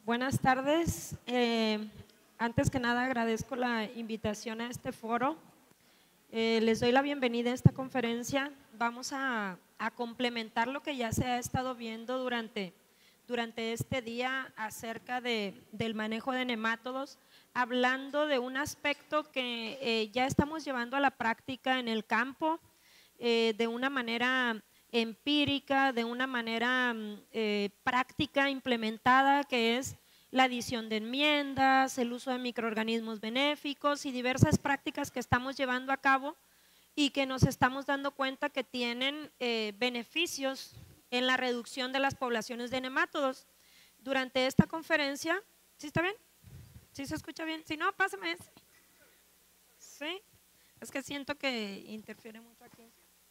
Buenas tardes. Antes que nada agradezco la invitación a este foro. Les doy la bienvenida a esta conferencia. Vamos a complementar lo que ya se ha estado viendo durante este día acerca del manejo de nemátodos, hablando de un aspecto que ya estamos llevando a la práctica en el campo de una manera empírica, de una manera práctica implementada, que es la adición de enmiendas, el uso de microorganismos benéficos y diversas prácticas que estamos llevando a cabo y que nos estamos dando cuenta que tienen beneficios en la reducción de las poblaciones de nemátodos. Durante esta conferencia, ¿sí está bien? ¿Sí se escucha bien? Si no, pásame ese. ¿Sí? Es que siento que interfiere mucho aquí.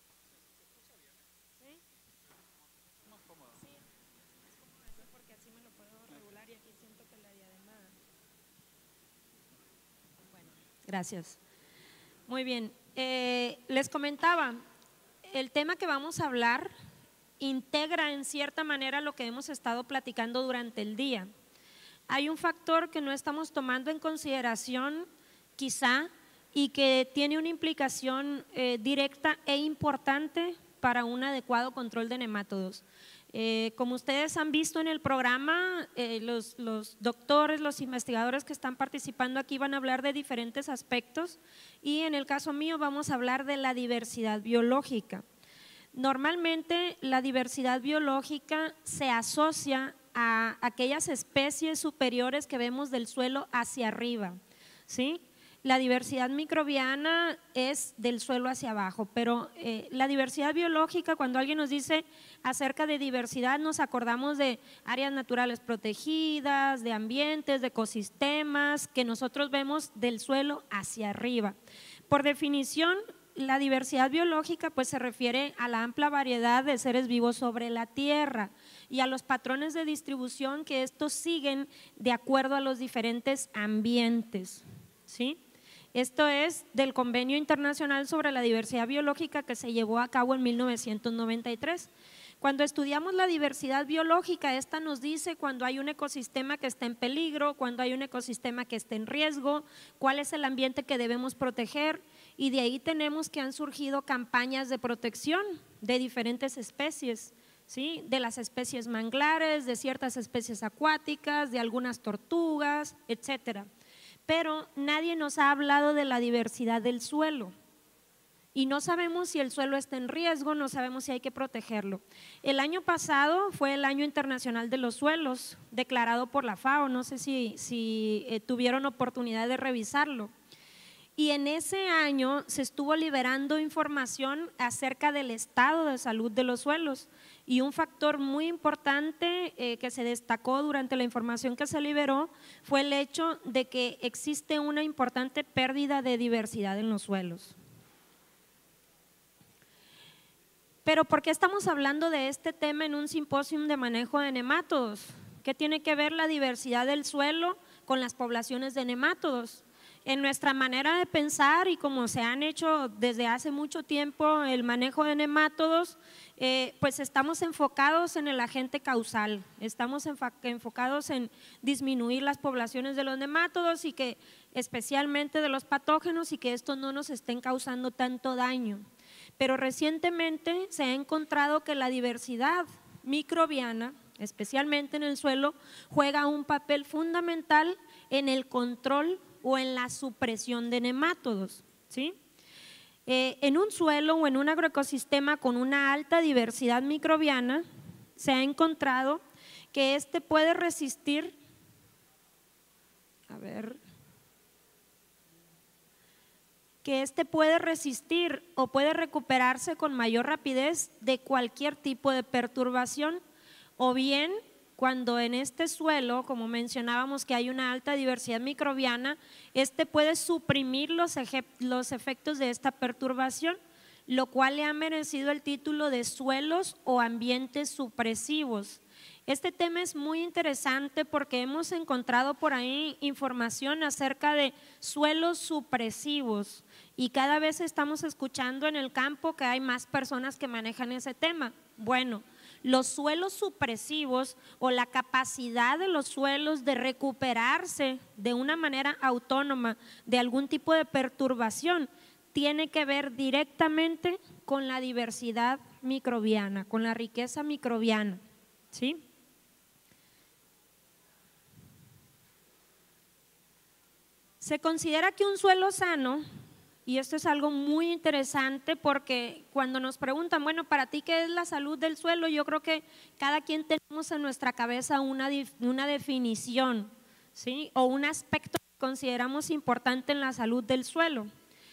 Gracias. Muy bien. Les comentaba, el tema que vamos a hablar integra en cierta manera lo que hemos estado platicando durante el día. Hay un factor que no estamos tomando en consideración quizá y que tiene una implicación directa e importante para un adecuado control de nemátodos. Como ustedes han visto en el programa, los doctores, los investigadores que están participando aquí van a hablar de diferentes aspectos y en el caso mío vamos a hablar de la diversidad biológica. Normalmente la diversidad biológica se asocia a aquellas especies superiores que vemos del suelo hacia arriba, ¿sí? La diversidad microbiana es del suelo hacia abajo, pero la diversidad biológica, cuando alguien nos dice acerca de diversidad, nos acordamos de áreas naturales protegidas, de ambientes, de ecosistemas que nosotros vemos del suelo hacia arriba. Por definición, la diversidad biológica pues se refiere a la amplia variedad de seres vivos sobre la tierra y a los patrones de distribución que estos siguen de acuerdo a los diferentes ambientes, ¿sí? Esto es del Convenio Internacional sobre la Diversidad Biológica que se llevó a cabo en 1993. Cuando estudiamos la diversidad biológica, esta nos dice cuando hay un ecosistema que está en peligro, cuando hay un ecosistema que está en riesgo, cuál es el ambiente que debemos proteger, y de ahí tenemos que han surgido campañas de protección de diferentes especies, ¿sí? De las especies manglares, de ciertas especies acuáticas, de algunas tortugas, etcétera. Pero nadie nos ha hablado de la diversidad del suelo y no sabemos si el suelo está en riesgo, no sabemos si hay que protegerlo. El año pasado fue el Año Internacional de los Suelos, declarado por la FAO, no sé si tuvieron oportunidad de revisarlo. Y en ese año se estuvo liberando información acerca del estado de salud de los suelos y un factor muy importante que se destacó durante la información que se liberó fue el hecho de que existe una importante pérdida de diversidad en los suelos. Pero ¿por qué estamos hablando de este tema en un simposio de manejo de nemátodos? ¿Qué tiene que ver la diversidad del suelo con las poblaciones de nemátodos? En nuestra manera de pensar y como se han hecho desde hace mucho tiempo el manejo de nemátodos, pues estamos enfocados en el agente causal, estamos enfocados en disminuir las poblaciones de los nemátodos y que especialmente de los patógenos y que estos no nos estén causando tanto daño. Pero recientemente se ha encontrado que la diversidad microbiana, especialmente en el suelo, juega un papel fundamental en el control o en la supresión de nemátodos, ¿sí? En un suelo o en un agroecosistema con una alta diversidad microbiana se ha encontrado que este puede resistir, o puede recuperarse con mayor rapidez de cualquier tipo de perturbación, o bien cuando en este suelo, como mencionábamos que hay una alta diversidad microbiana, este puede suprimir los efectos de esta perturbación, lo cual le ha merecido el título de suelos o ambientes supresivos. Este tema es muy interesante porque hemos encontrado por ahí información acerca de suelos supresivos y cada vez estamos escuchando en el campo que hay más personas que manejan ese tema. Bueno, los suelos supresivos o la capacidad de los suelos de recuperarse de una manera autónoma de algún tipo de perturbación tiene que ver directamente con la diversidad microbiana, con la riqueza microbiana, ¿sí? Se considera que un suelo sano, y esto es algo muy interesante porque cuando nos preguntan, bueno, para ti, ¿qué es la salud del suelo? Yo creo que cada quien tenemos en nuestra cabeza una definición, ¿sí? O un aspecto que consideramos importante en la salud del suelo,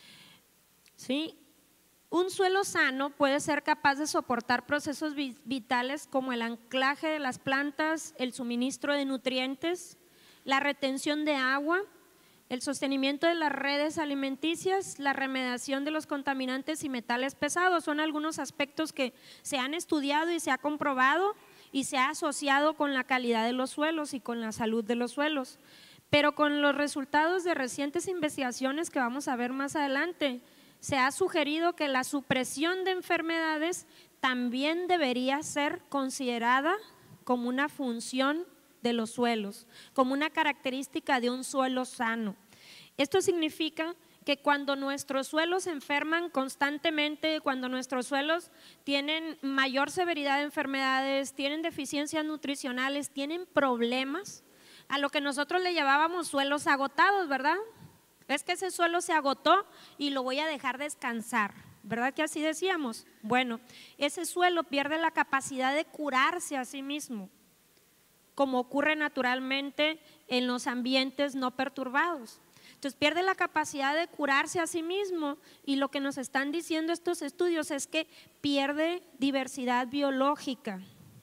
¿sí? Un suelo sano puede ser capaz de soportar procesos vitales como el anclaje de las plantas, el suministro de nutrientes, la retención de agua, el sostenimiento de las redes alimenticias, la remediación de los contaminantes y metales pesados. Son algunos aspectos que se han estudiado y se ha comprobado y se ha asociado con la calidad de los suelos y con la salud de los suelos. Pero con los resultados de recientes investigaciones que vamos a ver más adelante, se ha sugerido que la supresión de enfermedades también debería ser considerada como una función de los suelos, como una característica de un suelo sano. Esto significa que cuando nuestros suelos se enferman constantemente, cuando nuestros suelos tienen mayor severidad de enfermedades, tienen deficiencias nutricionales, tienen problemas, a lo que nosotros le llamábamos suelos agotados, ¿verdad? Es que ese suelo se agotó y lo voy a dejar descansar, ¿verdad que así decíamos? Bueno, ese suelo pierde la capacidad de curarse a sí mismo, como ocurre naturalmente en los ambientes no perturbados. Entonces pierde la capacidad de curarse a sí mismo y lo que nos están diciendo estos estudios es que pierde diversidad biológica.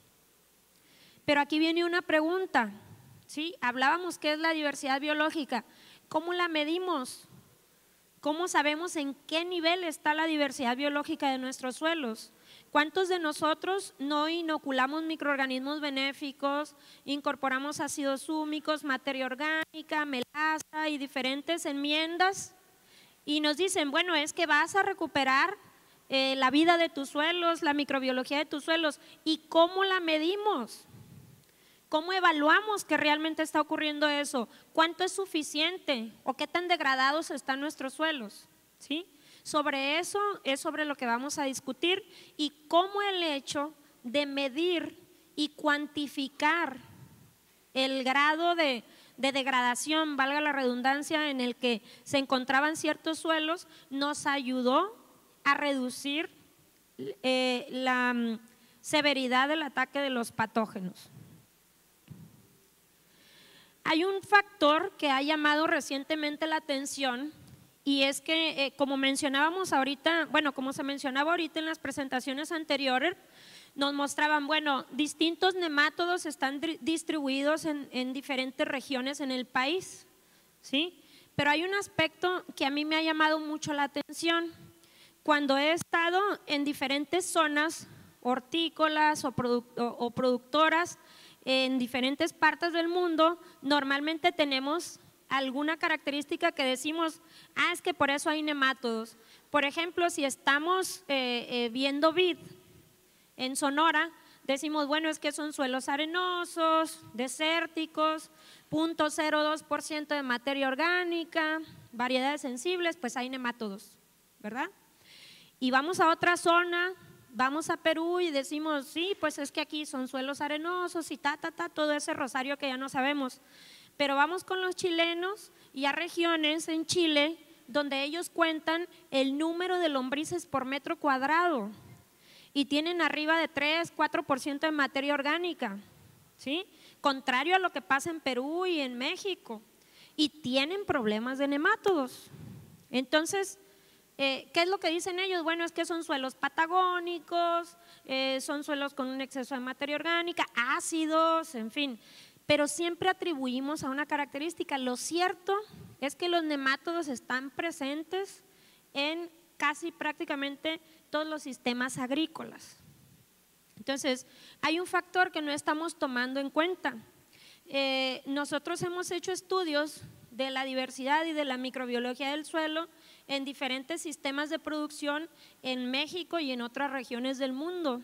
Pero aquí viene una pregunta, ¿sí? Hablábamos qué es la diversidad biológica. ¿Cómo la medimos? ¿Cómo sabemos en qué nivel está la diversidad biológica de nuestros suelos? ¿Cuántos de nosotros no inoculamos microorganismos benéficos, incorporamos ácidos húmicos, materia orgánica, melaza y diferentes enmiendas? Y nos dicen, bueno, es que vas a recuperar la vida de tus suelos, la microbiología de tus suelos. ¿Y cómo la medimos? ¿Cómo evaluamos que realmente está ocurriendo eso? ¿Cuánto es suficiente? ¿O qué tan degradados están nuestros suelos? ¿Sí? Sobre eso es sobre lo que vamos a discutir y cómo el hecho de medir y cuantificar el grado de degradación, valga la redundancia, en el que se encontraban ciertos suelos, nos ayudó a reducir la severidad del ataque de los patógenos. Hay un factor que ha llamado recientemente la atención y es que como mencionábamos ahorita, bueno, como se mencionaba ahorita en las presentaciones anteriores, nos mostraban, bueno, distintos nemátodos están distribuidos en diferentes regiones en el país, ¿sí? Pero hay un aspecto que a mí me ha llamado mucho la atención. Cuando he estado en diferentes zonas hortícolas o productoras, en diferentes partes del mundo, normalmente tenemos alguna característica que decimos, es que por eso hay nemátodos. Por ejemplo, si estamos viendo vid en Sonora, decimos, bueno, es que son suelos arenosos, desérticos, 0.02% de materia orgánica, variedades sensibles, pues hay nemátodos, ¿verdad? Y vamos a otra zona, vamos a Perú y decimos, sí, pues es que aquí son suelos arenosos y todo ese rosario que ya no sabemos. Pero vamos con los chilenos y a regiones en Chile donde ellos cuentan el número de lombrices por metro cuadrado y tienen arriba de 3-4% de materia orgánica, ¿sí? Contrario a lo que pasa en Perú y en México, y tienen problemas de nemátodos. Entonces, ¿qué es lo que dicen ellos? Bueno, es que son suelos patagónicos, son suelos con un exceso de materia orgánica, ácidos, en fin, pero siempre atribuimos a una característica. Lo cierto es que los nemátodos están presentes en casi prácticamente todos los sistemas agrícolas. Entonces, hay un factor que no estamos tomando en cuenta. Nosotros hemos hecho estudios de la diversidad y de la microbiología del suelo en diferentes sistemas de producción en México y en otras regiones del mundo.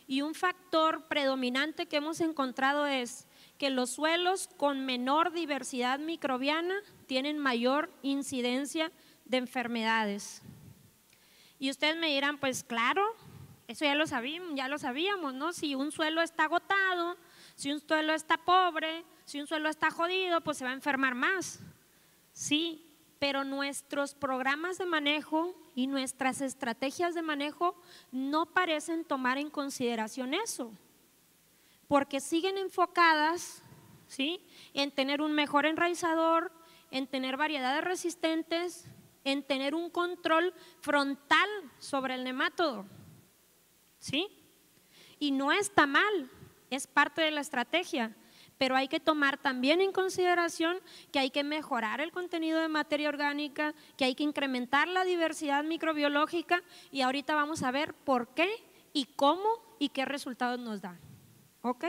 Y un factor predominante que hemos encontrado es que los suelos con menor diversidad microbiana tienen mayor incidencia de enfermedades. Y ustedes me dirán, pues claro, eso ya lo sabíamos, ¿no? Si un suelo está agotado, si un suelo está pobre, si un suelo está jodido, pues se va a enfermar más. Sí, pero nuestros programas de manejo y nuestras estrategias de manejo no parecen tomar en consideración eso, porque siguen enfocadas, ¿sí?, en tener un mejor enraizador, en tener variedades resistentes, en tener un control frontal sobre el nemátodo, ¿sí? Y no está mal, es parte de la estrategia, pero hay que tomar también en consideración que hay que mejorar el contenido de materia orgánica, que hay que incrementar la diversidad microbiológica, y ahorita vamos a ver por qué y cómo y qué resultados nos da. ¿Ok?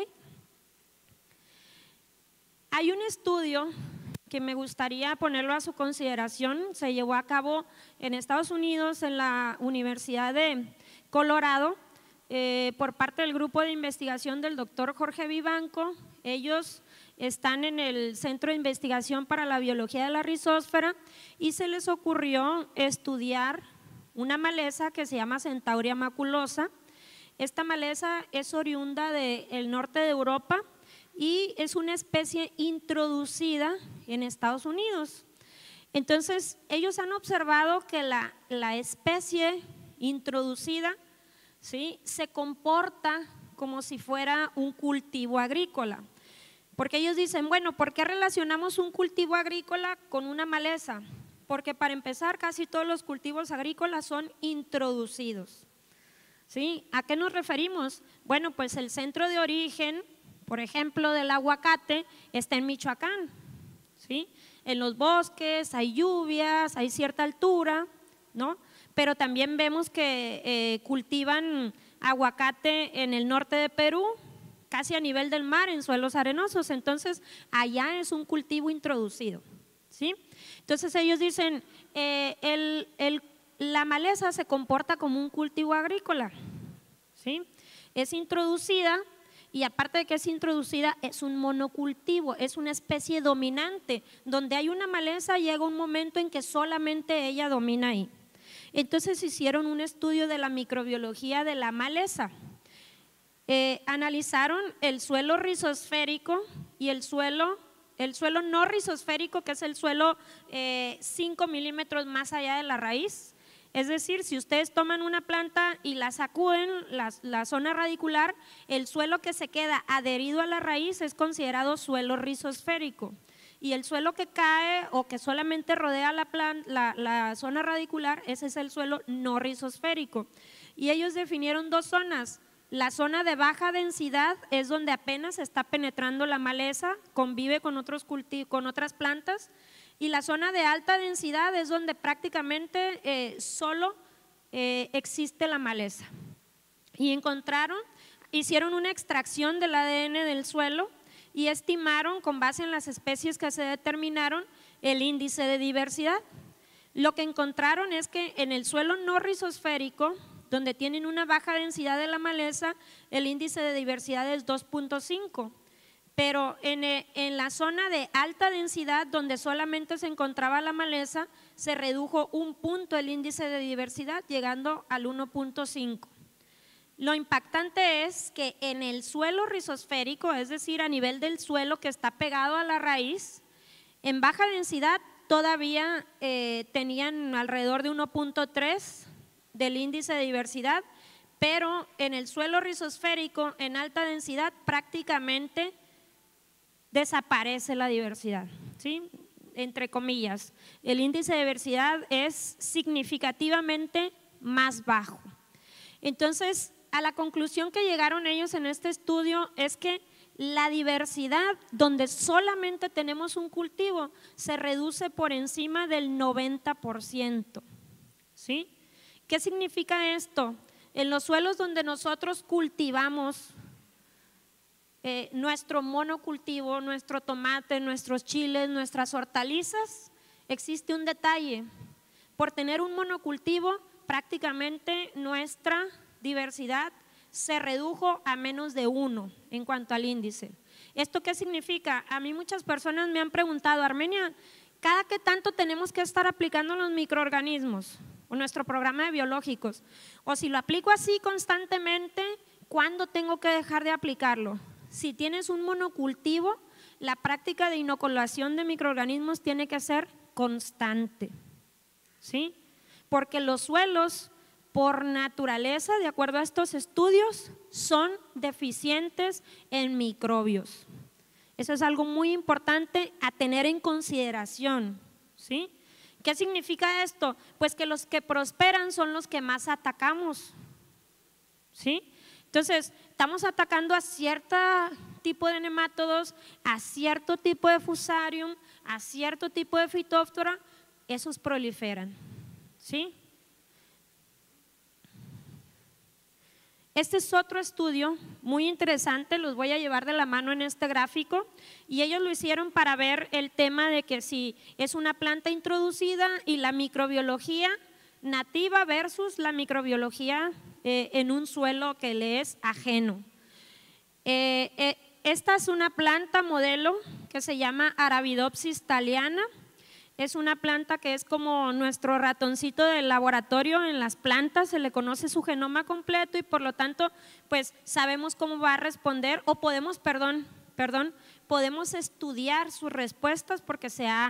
Hay un estudio que me gustaría ponerlo a su consideración, se llevó a cabo en Estados Unidos, en la Universidad de Colorado, por parte del grupo de investigación del doctor Jorge Vivanco. Ellos están en el Centro de Investigación para la Biología de la Rizósfera y se les ocurrió estudiar una maleza que se llama Centaurea maculosa. Esta maleza es oriunda del norte de Europa y es una especie introducida en Estados Unidos. Entonces, ellos han observado que la especie introducida, ¿sí?, se comporta como si fuera un cultivo agrícola. Porque ellos dicen, bueno, ¿por qué relacionamos un cultivo agrícola con una maleza? Porque para empezar, casi todos los cultivos agrícolas son introducidos. ¿Sí? ¿A qué nos referimos? Bueno, pues el centro de origen, por ejemplo, del aguacate está en Michoacán, ¿sí? En los bosques hay lluvias, hay cierta altura, ¿no? Pero también vemos que cultivan aguacate en el norte de Perú, casi a nivel del mar, en suelos arenosos. Entonces, allá es un cultivo introducido, ¿sí? Entonces, ellos dicen, la maleza se comporta como un cultivo agrícola, ¿sí? Es introducida y aparte de que es introducida, es un monocultivo, es una especie dominante. Donde hay una maleza llega un momento en que solamente ella domina ahí. Entonces hicieron un estudio de la microbiología de la maleza. Analizaron el suelo rizosférico y el suelo no rizosférico, que es el suelo 5 milímetros más allá de la raíz. Es decir, si ustedes toman una planta y la sacuden, la zona radicular, el suelo que se queda adherido a la raíz es considerado suelo rizosférico. Y el suelo que cae o que solamente rodea la zona radicular, ese es el suelo no rizosférico. Y ellos definieron dos zonas. La zona de baja densidad es donde apenas está penetrando la maleza, convive con otras plantas. Y la zona de alta densidad es donde prácticamente solo existe la maleza. Y hicieron una extracción del ADN del suelo y estimaron, con base en las especies que se determinaron, el índice de diversidad. Lo que encontraron es que en el suelo no rizosférico, donde tienen una baja densidad de la maleza, el índice de diversidad es 2.5. Pero en la zona de alta densidad, donde solamente se encontraba la maleza, se redujo 1 punto el índice de diversidad, llegando al 1.5. Lo impactante es que en el suelo rizosférico, es decir, a nivel del suelo que está pegado a la raíz, en baja densidad todavía tenían alrededor de 1.3 del índice de diversidad, pero en el suelo rizosférico, en alta densidad, prácticamente desaparece la diversidad, ¿sí? Entre comillas, el índice de diversidad es significativamente más bajo. Entonces, a la conclusión que llegaron ellos en este estudio es que la diversidad donde solamente tenemos un cultivo se reduce por encima del 90%, ¿sí? ¿Qué significa esto? En los suelos donde nosotros cultivamos nuestro monocultivo, nuestro tomate, nuestros chiles, nuestras hortalizas, existe un detalle. Por tener un monocultivo, prácticamente nuestra diversidad se redujo a menos de 1 en cuanto al índice. ¿Esto qué significa? A mí muchas personas me han preguntado, Armenia, ¿cada qué tanto tenemos que estar aplicando los microorganismos o nuestro programa de biológicos? O si lo aplico así constantemente, ¿cuándo tengo que dejar de aplicarlo? Si tienes un monocultivo, la práctica de inoculación de microorganismos tiene que ser constante, ¿sí? Porque los suelos, por naturaleza, de acuerdo a estos estudios, son deficientes en microbios. Eso es algo muy importante a tener en consideración, ¿sí? ¿Qué significa esto? Pues que los que prosperan son los que más atacamos, ¿sí? Entonces, estamos atacando a cierto tipo de nemátodos, a cierto tipo de fusarium, a cierto tipo de fitóftora, esos proliferan, ¿sí? Este es otro estudio muy interesante, los voy a llevar de la mano en este gráfico, y ellos lo hicieron para ver el tema de que si es una planta introducida y la microbiología nativa versus la microbiología en un suelo que le es ajeno. Esta es una planta modelo que se llama Arabidopsis thaliana. Es una planta que es como nuestro ratoncito del laboratorio en las plantas, se le conoce su genoma completo y por lo tanto pues sabemos cómo va a responder o podemos, podemos estudiar sus respuestas porque se ha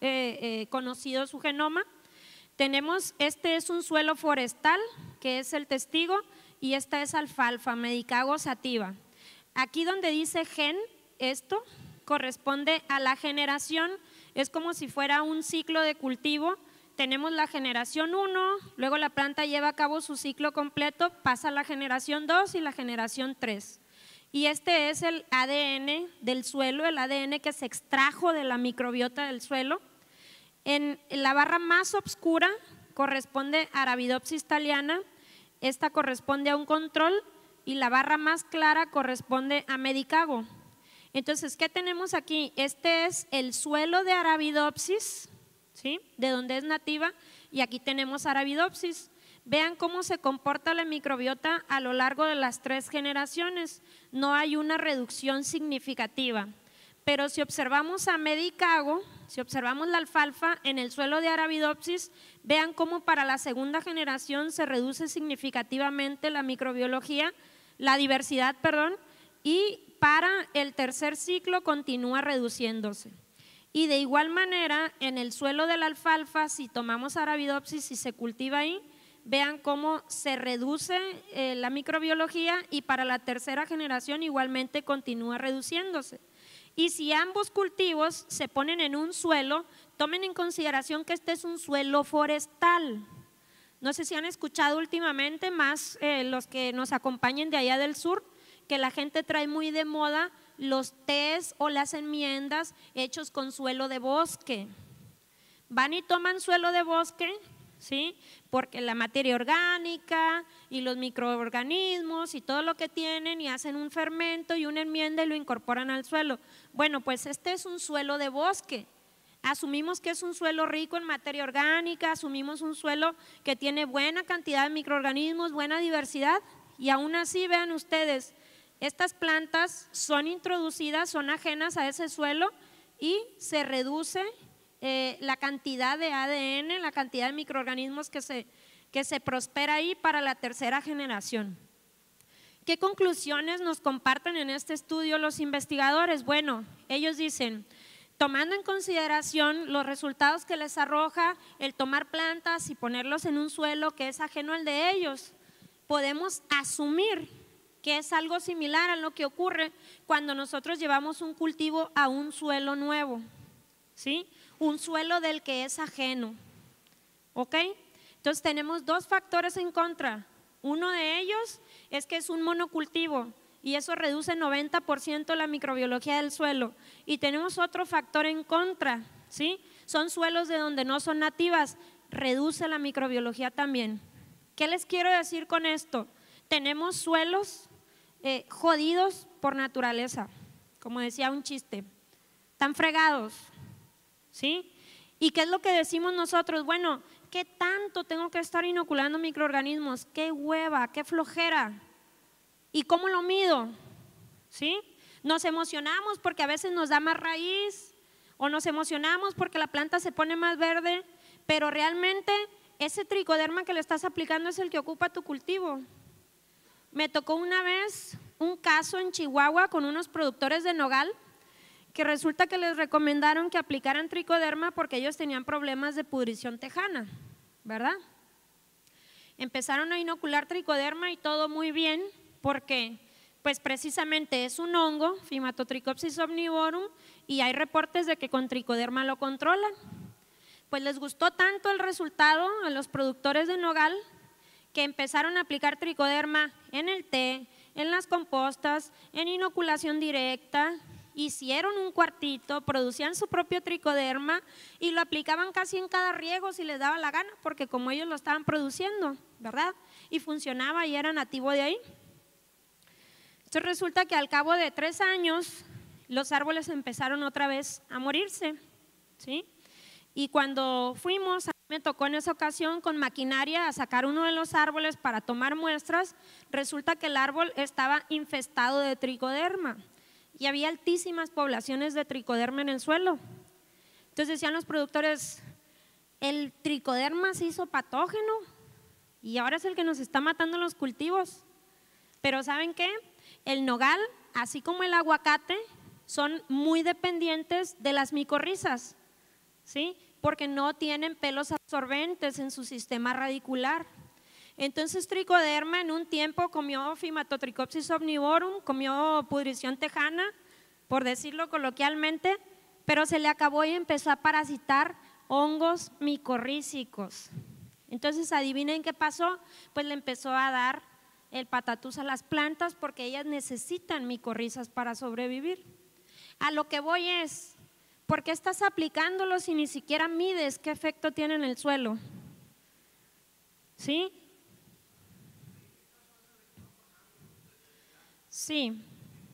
conocido su genoma. Tenemos, este es un suelo forestal que es el testigo y esta es alfalfa, Medicago sativa. Aquí donde dice gen, esto corresponde a la generación. Es como si fuera un ciclo de cultivo, tenemos la generación 1, luego la planta lleva a cabo su ciclo completo, pasa a la generación 2 y la generación 3. Y este es el ADN del suelo, el ADN que se extrajo de la microbiota del suelo. En la barra más oscura corresponde a Arabidopsis thaliana, esta corresponde a un control y la barra más clara corresponde a Medicago. Entonces, ¿qué tenemos aquí? Este es el suelo de Arabidopsis, ¿sí? De donde es nativa, y aquí tenemos Arabidopsis. Vean cómo se comporta la microbiota a lo largo de las 3 generaciones. No hay una reducción significativa. Pero si observamos a Medicago, si observamos la alfalfa en el suelo de Arabidopsis, vean cómo para la segunda generación se reduce significativamente la microbiología, la diversidad, y para el tercer ciclo continúa reduciéndose. Y de igual manera, en el suelo de la alfalfa, si tomamos Arabidopsis y se cultiva ahí, vean cómo se reduce la microbiología y para la tercera generación igualmente continúa reduciéndose. Y si ambos cultivos se ponen en un suelo, tomen en consideración que este es un suelo forestal. No sé si han escuchado últimamente, más los que nos acompañen de allá del sur, que la gente trae muy de moda los tés o las enmiendas hechos con suelo de bosque. Van y toman suelo de bosque, ¿sí? Porque la materia orgánica y los microorganismos y todo lo que tienen y hacen un fermento y una enmienda y lo incorporan al suelo. Bueno, pues este es un suelo de bosque. Asumimos que es un suelo rico en materia orgánica, asumimos un suelo que tiene buena cantidad de microorganismos, buena diversidad y aún así vean ustedes, estas plantas son introducidas, son ajenas a ese suelo y se reduce la cantidad de ADN, la cantidad de microorganismos que se prospera ahí para la tercera generación. ¿Qué conclusiones nos comparten en este estudio los investigadores? Bueno, ellos dicen, tomando en consideración los resultados que les arroja el tomar plantas y ponerlos en un suelo que es ajeno al de ellos, podemos asumir que es algo similar a lo que ocurre cuando nosotros llevamos un cultivo a un suelo nuevo, ¿sí? Un suelo del que es ajeno, ¿ok? Entonces tenemos 2 factores en contra. Uno de ellos es que es un monocultivo y eso reduce 90% la microbiología del suelo. Y tenemos otro factor en contra, ¿sí? Son suelos de donde no son nativas, reduce la microbiología también. ¿Qué les quiero decir con esto? Tenemos suelos jodidos por naturaleza, como decía un chiste, están fregados, ¿sí? ¿Y qué es lo que decimos nosotros? Bueno, ¿qué tanto tengo que estar inoculando microorganismos? ¡Qué hueva, qué flojera! ¿Y cómo lo mido? ¿Sí? Nos emocionamos porque a veces nos da más raíz o nos emocionamos porque la planta se pone más verde, pero realmente ese tricoderma que le estás aplicando es el que ocupa tu cultivo. Me tocó una vez un caso en Chihuahua con unos productores de nogal que resulta que les recomendaron que aplicaran tricoderma porque ellos tenían problemas de pudrición tejana, ¿verdad? Empezaron a inocular tricoderma y todo muy bien porque pues precisamente es un hongo, Fimatotrichopsis omnivorum, y hay reportes de que con tricoderma lo controlan. Pues les gustó tanto el resultado a los productores de nogal que empezaron a aplicar tricoderma en el té, en las compostas, en inoculación directa. Hicieron un cuartito, producían su propio tricoderma y lo aplicaban casi en cada riego si les daba la gana, porque como ellos lo estaban produciendo, ¿verdad? Y funcionaba y era nativo de ahí. Entonces resulta que al cabo de 3 años los árboles empezaron otra vez a morirse, ¿sí? Y cuando fuimos, a mí me tocó en esa ocasión con maquinaria a sacar uno de los árboles para tomar muestras, resulta que el árbol estaba infestado de tricoderma y había altísimas poblaciones de tricoderma en el suelo. Entonces decían los productores, el tricoderma se hizo patógeno y ahora es el que nos está matando los cultivos. Pero ¿saben qué? El nogal, así como el aguacate, son muy dependientes de las micorrizas, ¿sí? Porque no tienen pelos absorbentes en su sistema radicular. Entonces tricoderma en un tiempo comió Fimatotrichopsis omnivorum, comió pudrición tejana, por decirlo coloquialmente, pero se le acabó y empezó a parasitar hongos micorrízicos. Entonces adivinen qué pasó, pues le empezó a dar el patatús a las plantas porque ellas necesitan micorrizas para sobrevivir. A lo que voy es, ¿por qué estás aplicándolo si ni siquiera mides qué efecto tiene en el suelo? ¿Sí? Sí.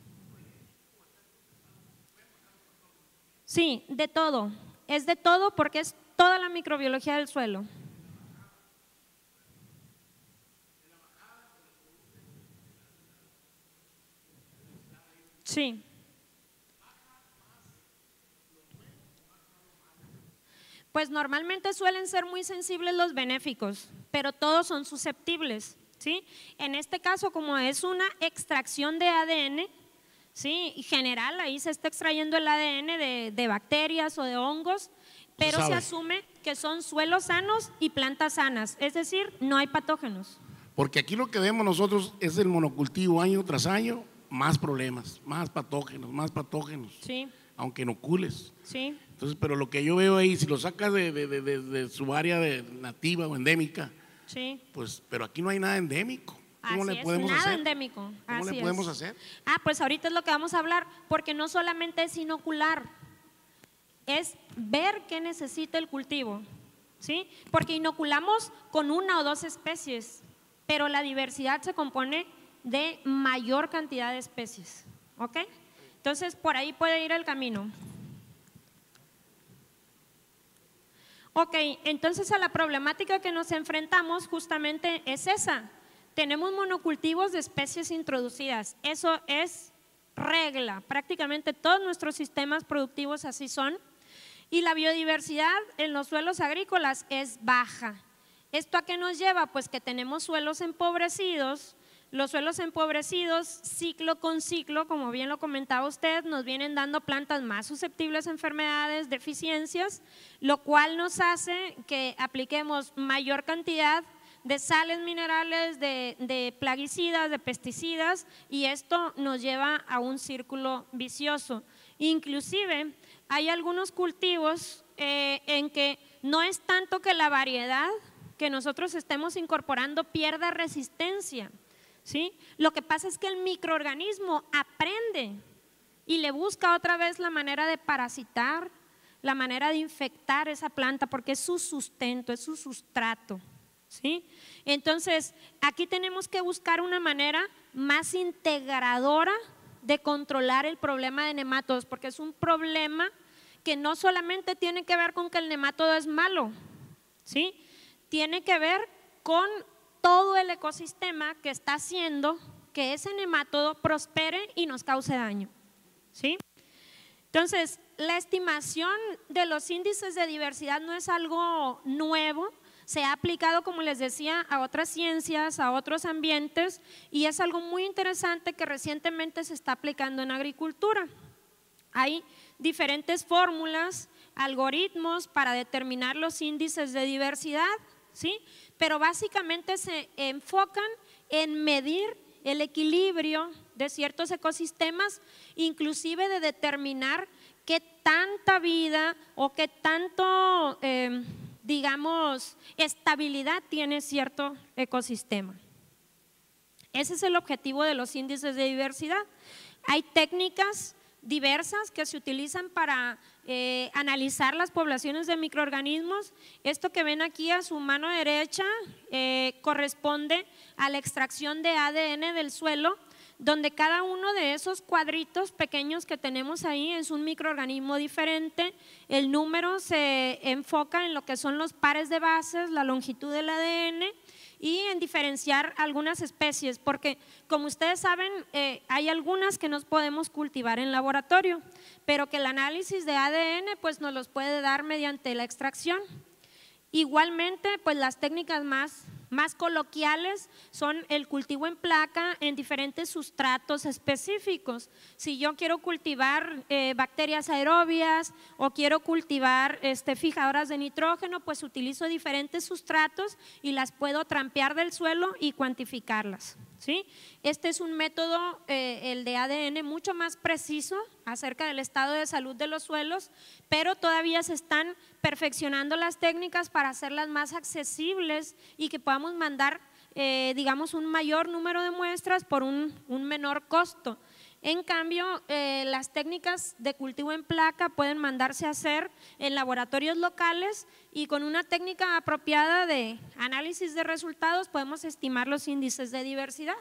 Sí, de todo. Es de todo porque es toda la microbiología del suelo. Sí. Pues normalmente suelen ser muy sensibles los benéficos, pero todos son susceptibles, ¿sí? En este caso, como es una extracción de ADN, ¿sí? General, ahí se está extrayendo el ADN de bacterias o de hongos, pero se asume que son suelos sanos y plantas sanas, es decir, no hay patógenos. Porque aquí lo que vemos nosotros es el monocultivo año tras año, más problemas, más patógenos, sí, aunque inocules. Sí. Entonces, pero lo que yo veo ahí, si lo sacas de su área nativa o endémica, sí, pues, pero aquí no hay nada endémico. ¿Cómo así le podemos nada hacer? endémico. ¿Cómo Así le podemos es. hacer? Pues ahorita es lo que vamos a hablar, porque no solamente es inocular, es ver qué necesita el cultivo, ¿sí? Porque inoculamos con 1 o 2 especies, pero la diversidad se compone de mayor cantidad de especies, ¿ok? Entonces, por ahí puede ir el camino. Ok, entonces a la problemática que nos enfrentamos justamente es esa. Tenemos monocultivos de especies introducidas, eso es regla, prácticamente todos nuestros sistemas productivos así son, y la biodiversidad en los suelos agrícolas es baja. ¿Esto a qué nos lleva? Pues que tenemos suelos empobrecidos. Los suelos empobrecidos, ciclo con ciclo, como bien lo comentaba usted, nos vienen dando plantas más susceptibles a enfermedades, deficiencias, lo cual nos hace que apliquemos mayor cantidad de sales minerales, de plaguicidas, de pesticidas, y esto nos lleva a un círculo vicioso. Inclusive hay algunos cultivos en que no es tanto que la variedad que nosotros estemos incorporando pierda resistencia, ¿sí? Lo que pasa es que el microorganismo aprende y le busca otra vez la manera de parasitar, la manera de infectar esa planta porque es su sustento, es su sustrato, ¿sí? Entonces, aquí tenemos que buscar una manera más integradora de controlar el problema de nematodos, porque es un problema que no solamente tiene que ver con que el nematodo es malo, ¿sí? Tiene que ver con todo el ecosistema que está haciendo que ese nematodo prospere y nos cause daño, ¿sí? Entonces, la estimación de los índices de diversidad no es algo nuevo, se ha aplicado, como les decía, a otras ciencias, a otros ambientes, y es algo muy interesante que recientemente se está aplicando en agricultura. Hay diferentes fórmulas, algoritmos para determinar los índices de diversidad, ¿sí? Pero básicamente se enfocan en medir el equilibrio de ciertos ecosistemas, inclusive de determinar qué tanta vida o qué tanto, digamos, estabilidad tiene cierto ecosistema. Ese es el objetivo de los índices de diversidad. Hay técnicas diversas que se utilizan para analizar las poblaciones de microorganismos. Esto que ven aquí a su mano derecha corresponde a la extracción de ADN del suelo, donde cada uno de esos cuadritos pequeños que tenemos ahí es un microorganismo diferente. El número se enfoca en lo que son los pares de bases, la longitud del ADN y en diferenciar algunas especies, porque como ustedes saben, hay algunas que nos podemos cultivar en laboratorio, pero que el análisis de ADN pues nos los puede dar mediante la extracción. Igualmente, pues las técnicas más coloquiales son el cultivo en placa en diferentes sustratos específicos. Si yo quiero cultivar bacterias aerobias o quiero cultivar fijadoras de nitrógeno, pues utilizo diferentes sustratos y las puedo trampear del suelo y cuantificarlas, ¿sí? Este es un método, el de ADN, mucho más preciso acerca del estado de salud de los suelos, pero todavía se están perfeccionando las técnicas para hacerlas más accesibles y que podamos mandar, digamos, un mayor número de muestras por un menor costo. En cambio, las técnicas de cultivo en placa pueden mandarse a hacer en laboratorios locales y con una técnica apropiada de análisis de resultados podemos estimar los índices de diversidad.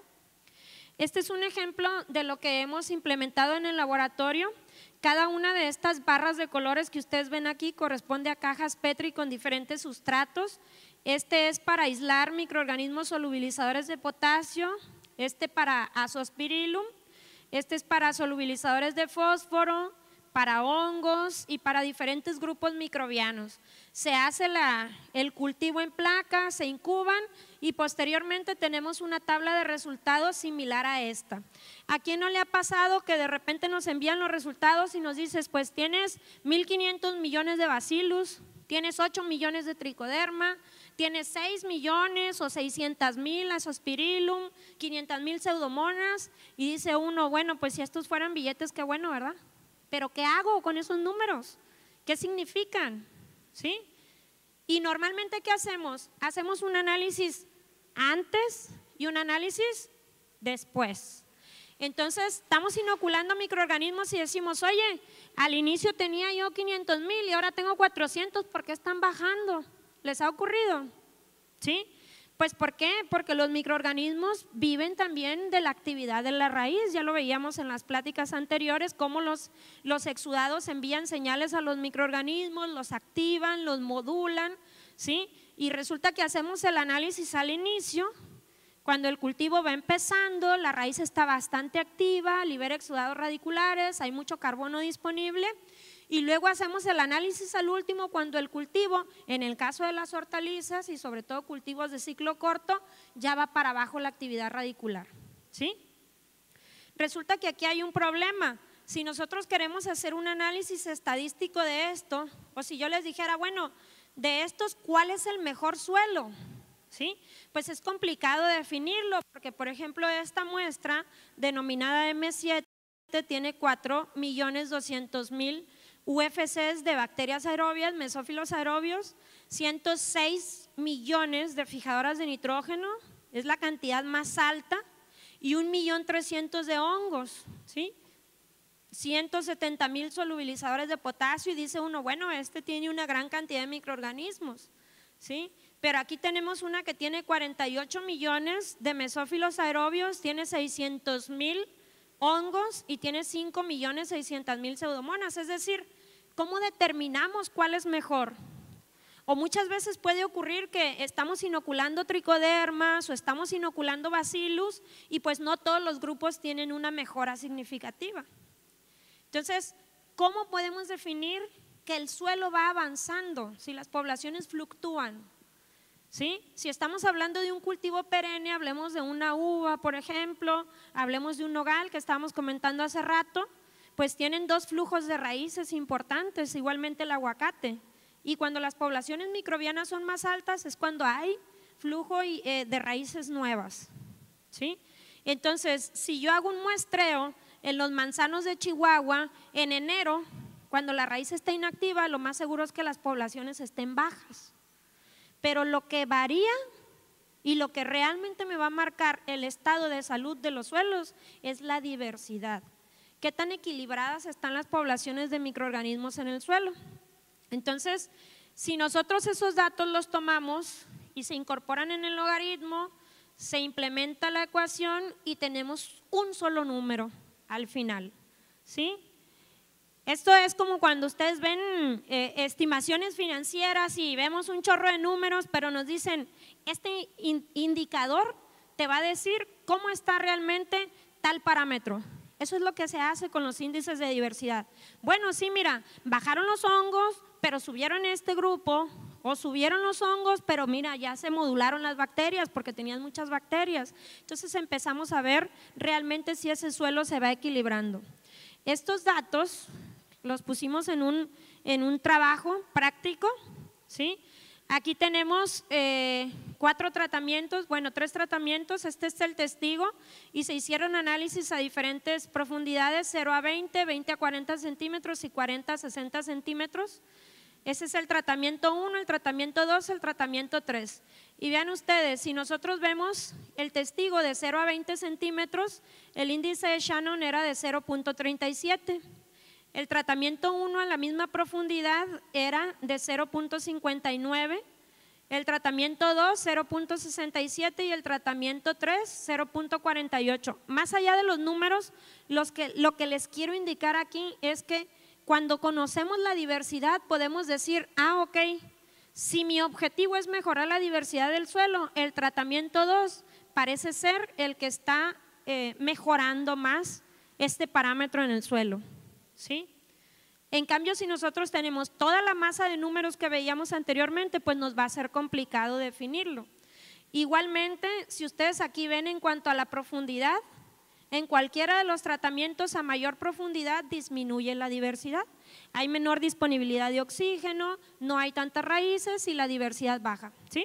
Este es un ejemplo de lo que hemos implementado en el laboratorio. Cada una de estas barras de colores que ustedes ven aquí corresponde a cajas Petri con diferentes sustratos. Este es para aislar microorganismos solubilizadores de potasio, este para Azospirillum, este es para solubilizadores de fósforo, para hongos y para diferentes grupos microbianos. Se hace el cultivo en placa, se incuban y posteriormente tenemos una tabla de resultados similar a esta. ¿A quién no le ha pasado que de repente nos envían los resultados y nos dices, pues tienes 1.500 millones de bacillus, tienes 8 millones de tricoderma, tienes 6 millones o 600,000 Azospirillum, 500,000 pseudomonas y dice uno, bueno, pues si estos fueran billetes, qué bueno, ¿verdad? Pero ¿qué hago con esos números? ¿Qué significan? ¿Sí? Y normalmente, ¿qué hacemos? Hacemos un análisis antes y un análisis después. Entonces, estamos inoculando microorganismos y decimos, oye, al inicio tenía yo 500,000 y ahora tengo 400, ¿por qué están bajando? ¿Les ha ocurrido? ¿Sí? Pues ¿por qué? Porque los microorganismos viven también de la actividad de la raíz, ya lo veíamos en las pláticas anteriores, cómo los exudados envían señales a los microorganismos, los activan, los modulan, ¿sí? Y resulta que hacemos el análisis al inicio, cuando el cultivo va empezando, la raíz está bastante activa, libera exudados radiculares, hay mucho carbono disponible. Y luego hacemos el análisis al último cuando el cultivo, en el caso de las hortalizas y sobre todo cultivos de ciclo corto, ya va para abajo la actividad radicular, ¿sí? Resulta que aquí hay un problema. Si nosotros queremos hacer un análisis estadístico de esto, o si yo les dijera, bueno, de estos, ¿cuál es el mejor suelo? ¿Sí? Pues es complicado definirlo porque, por ejemplo, esta muestra denominada M7 tiene 4.200.000 UFCs de bacterias aerobias, mesófilos aerobios, 106 millones de fijadoras de nitrógeno, es la cantidad más alta, y 1.300.000 de hongos, ¿sí? 170.000 solubilizadores de potasio y dice uno, bueno, este tiene una gran cantidad de microorganismos, ¿sí? Pero aquí tenemos una que tiene 48 millones de mesófilos aerobios, tiene 600.000 hongos y tiene 5.600.000 pseudomonas, es decir, ¿cómo determinamos cuál es mejor? O muchas veces puede ocurrir que estamos inoculando tricodermas o estamos inoculando bacillus y pues no todos los grupos tienen una mejora significativa. Entonces, ¿cómo podemos definir que el suelo va avanzando si las poblaciones fluctúan? ¿Sí? Si estamos hablando de un cultivo perenne, hablemos de una uva, por ejemplo, hablemos de un nogal que estábamos comentando hace rato, pues tienen dos flujos de raíces importantes, igualmente el aguacate. Y cuando las poblaciones microbianas son más altas es cuando hay flujo de raíces nuevas, ¿sí? Entonces, si yo hago un muestreo en los manzanos de Chihuahua en enero, cuando la raíz está inactiva, lo más seguro es que las poblaciones estén bajas. Pero lo que varía y lo que realmente me va a marcar el estado de salud de los suelos es la diversidad. ¿Qué tan equilibradas están las poblaciones de microorganismos en el suelo? Entonces, si nosotros esos datos los tomamos y se incorporan en el logaritmo, se implementa la ecuación y tenemos un solo número al final, ¿sí? Esto es como cuando ustedes ven estimaciones financieras y vemos un chorro de números, pero nos dicen, este indicador te va a decir cómo está realmente tal parámetro. Eso es lo que se hace con los índices de diversidad. Bueno, sí, mira, bajaron los hongos, pero subieron este grupo, o subieron los hongos, pero mira, ya se modularon las bacterias porque tenían muchas bacterias. Entonces empezamos a ver realmente si ese suelo se va equilibrando. Estos datos los pusimos en un trabajo práctico, ¿sí? Aquí tenemos 4 tratamientos, bueno, 3 tratamientos, este es el testigo y se hicieron análisis a diferentes profundidades, 0 a 20, 20 a 40 centímetros y 40 a 60 centímetros. Ese es el tratamiento 1, el tratamiento 2, el tratamiento 3. Y vean ustedes, si nosotros vemos el testigo de 0 a 20 centímetros, el índice de Shannon era de 0.37. El tratamiento 1 a la misma profundidad era de 0.59, el tratamiento 2 0.67 y el tratamiento 3 0.48. Más allá de los números, lo que les quiero indicar aquí es que cuando conocemos la diversidad podemos decir, ok, si mi objetivo es mejorar la diversidad del suelo, el tratamiento 2 parece ser el que está mejorando más este parámetro en el suelo, ¿sí? En cambio, si nosotros tenemos toda la masa de números que veíamos anteriormente, pues nos va a ser complicado definirlo. Igualmente, si ustedes aquí ven en cuanto a la profundidad, en cualquiera de los tratamientos a mayor profundidad disminuye la diversidad. Hay menor disponibilidad de oxígeno, no hay tantas raíces y la diversidad baja, ¿sí?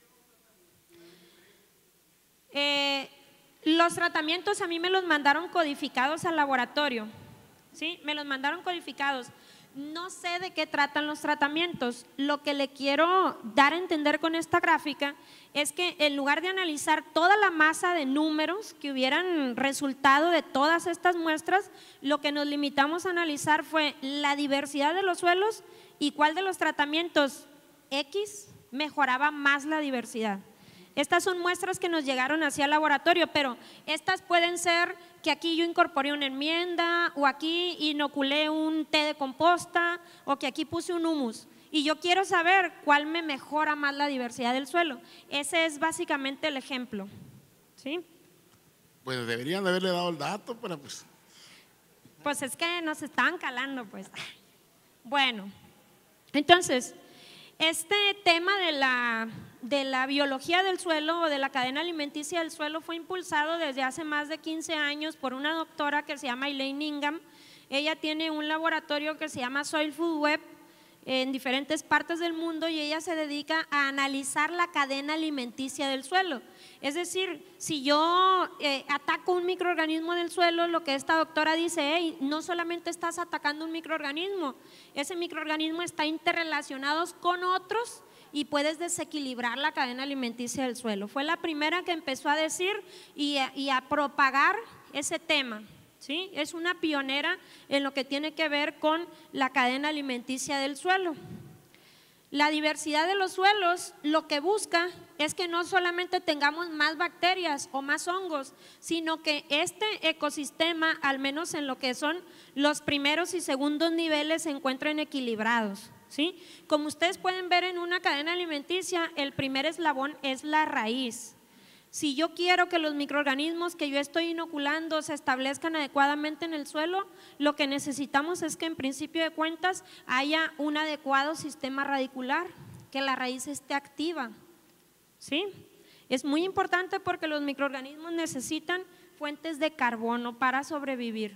Los tratamientos a mí me los mandaron codificados al laboratorio, ¿sí? Me los mandaron codificados. No sé de qué tratan los tratamientos. Lo que le quiero dar a entender con esta gráfica es que en lugar de analizar toda la masa de números que hubieran resultado de todas estas muestras, lo que nos limitamos a analizar fue la diversidad de los suelos y cuál de los tratamientos X mejoraba más la diversidad. Estas son muestras que nos llegaron hacia el laboratorio, pero estas pueden ser que aquí yo incorporé una enmienda o aquí inoculé un té de composta o que aquí puse un humus y yo quiero saber cuál me mejora más la diversidad del suelo. Ese es básicamente el ejemplo, ¿sí? Pues deberían de haberle dado el dato, pero pues… Pues es que nos estaban calando, pues. Bueno, entonces… Este tema de la biología del suelo o de la cadena alimenticia del suelo fue impulsado desde hace más de 15 años por una doctora que se llama Elaine Ingham. Ella tiene un laboratorio que se llama Soil Food Web en diferentes partes del mundo y ella se dedica a analizar la cadena alimenticia del suelo. Es decir, si yo ataco un microorganismo del suelo, lo que esta doctora dice, hey, no solamente estás atacando un microorganismo, ese microorganismo está interrelacionado con otros y puedes desequilibrar la cadena alimenticia del suelo. Fue la primera que empezó a decir y a propagar ese tema. ¿Sí? Es una pionera en lo que tiene que ver con la cadena alimenticia del suelo. La diversidad de los suelos lo que busca es que no solamente tengamos más bacterias o más hongos, sino que este ecosistema, al menos en lo que son los primeros y segundos niveles, se encuentren equilibrados, ¿sí? Como ustedes pueden ver en una cadena alimenticia, el primer eslabón es la raíz. Si yo quiero que los microorganismos que yo estoy inoculando se establezcan adecuadamente en el suelo, lo que necesitamos es que en principio de cuentas haya un adecuado sistema radicular, que la raíz esté activa, ¿sí? Es muy importante porque los microorganismos necesitan fuentes de carbono para sobrevivir.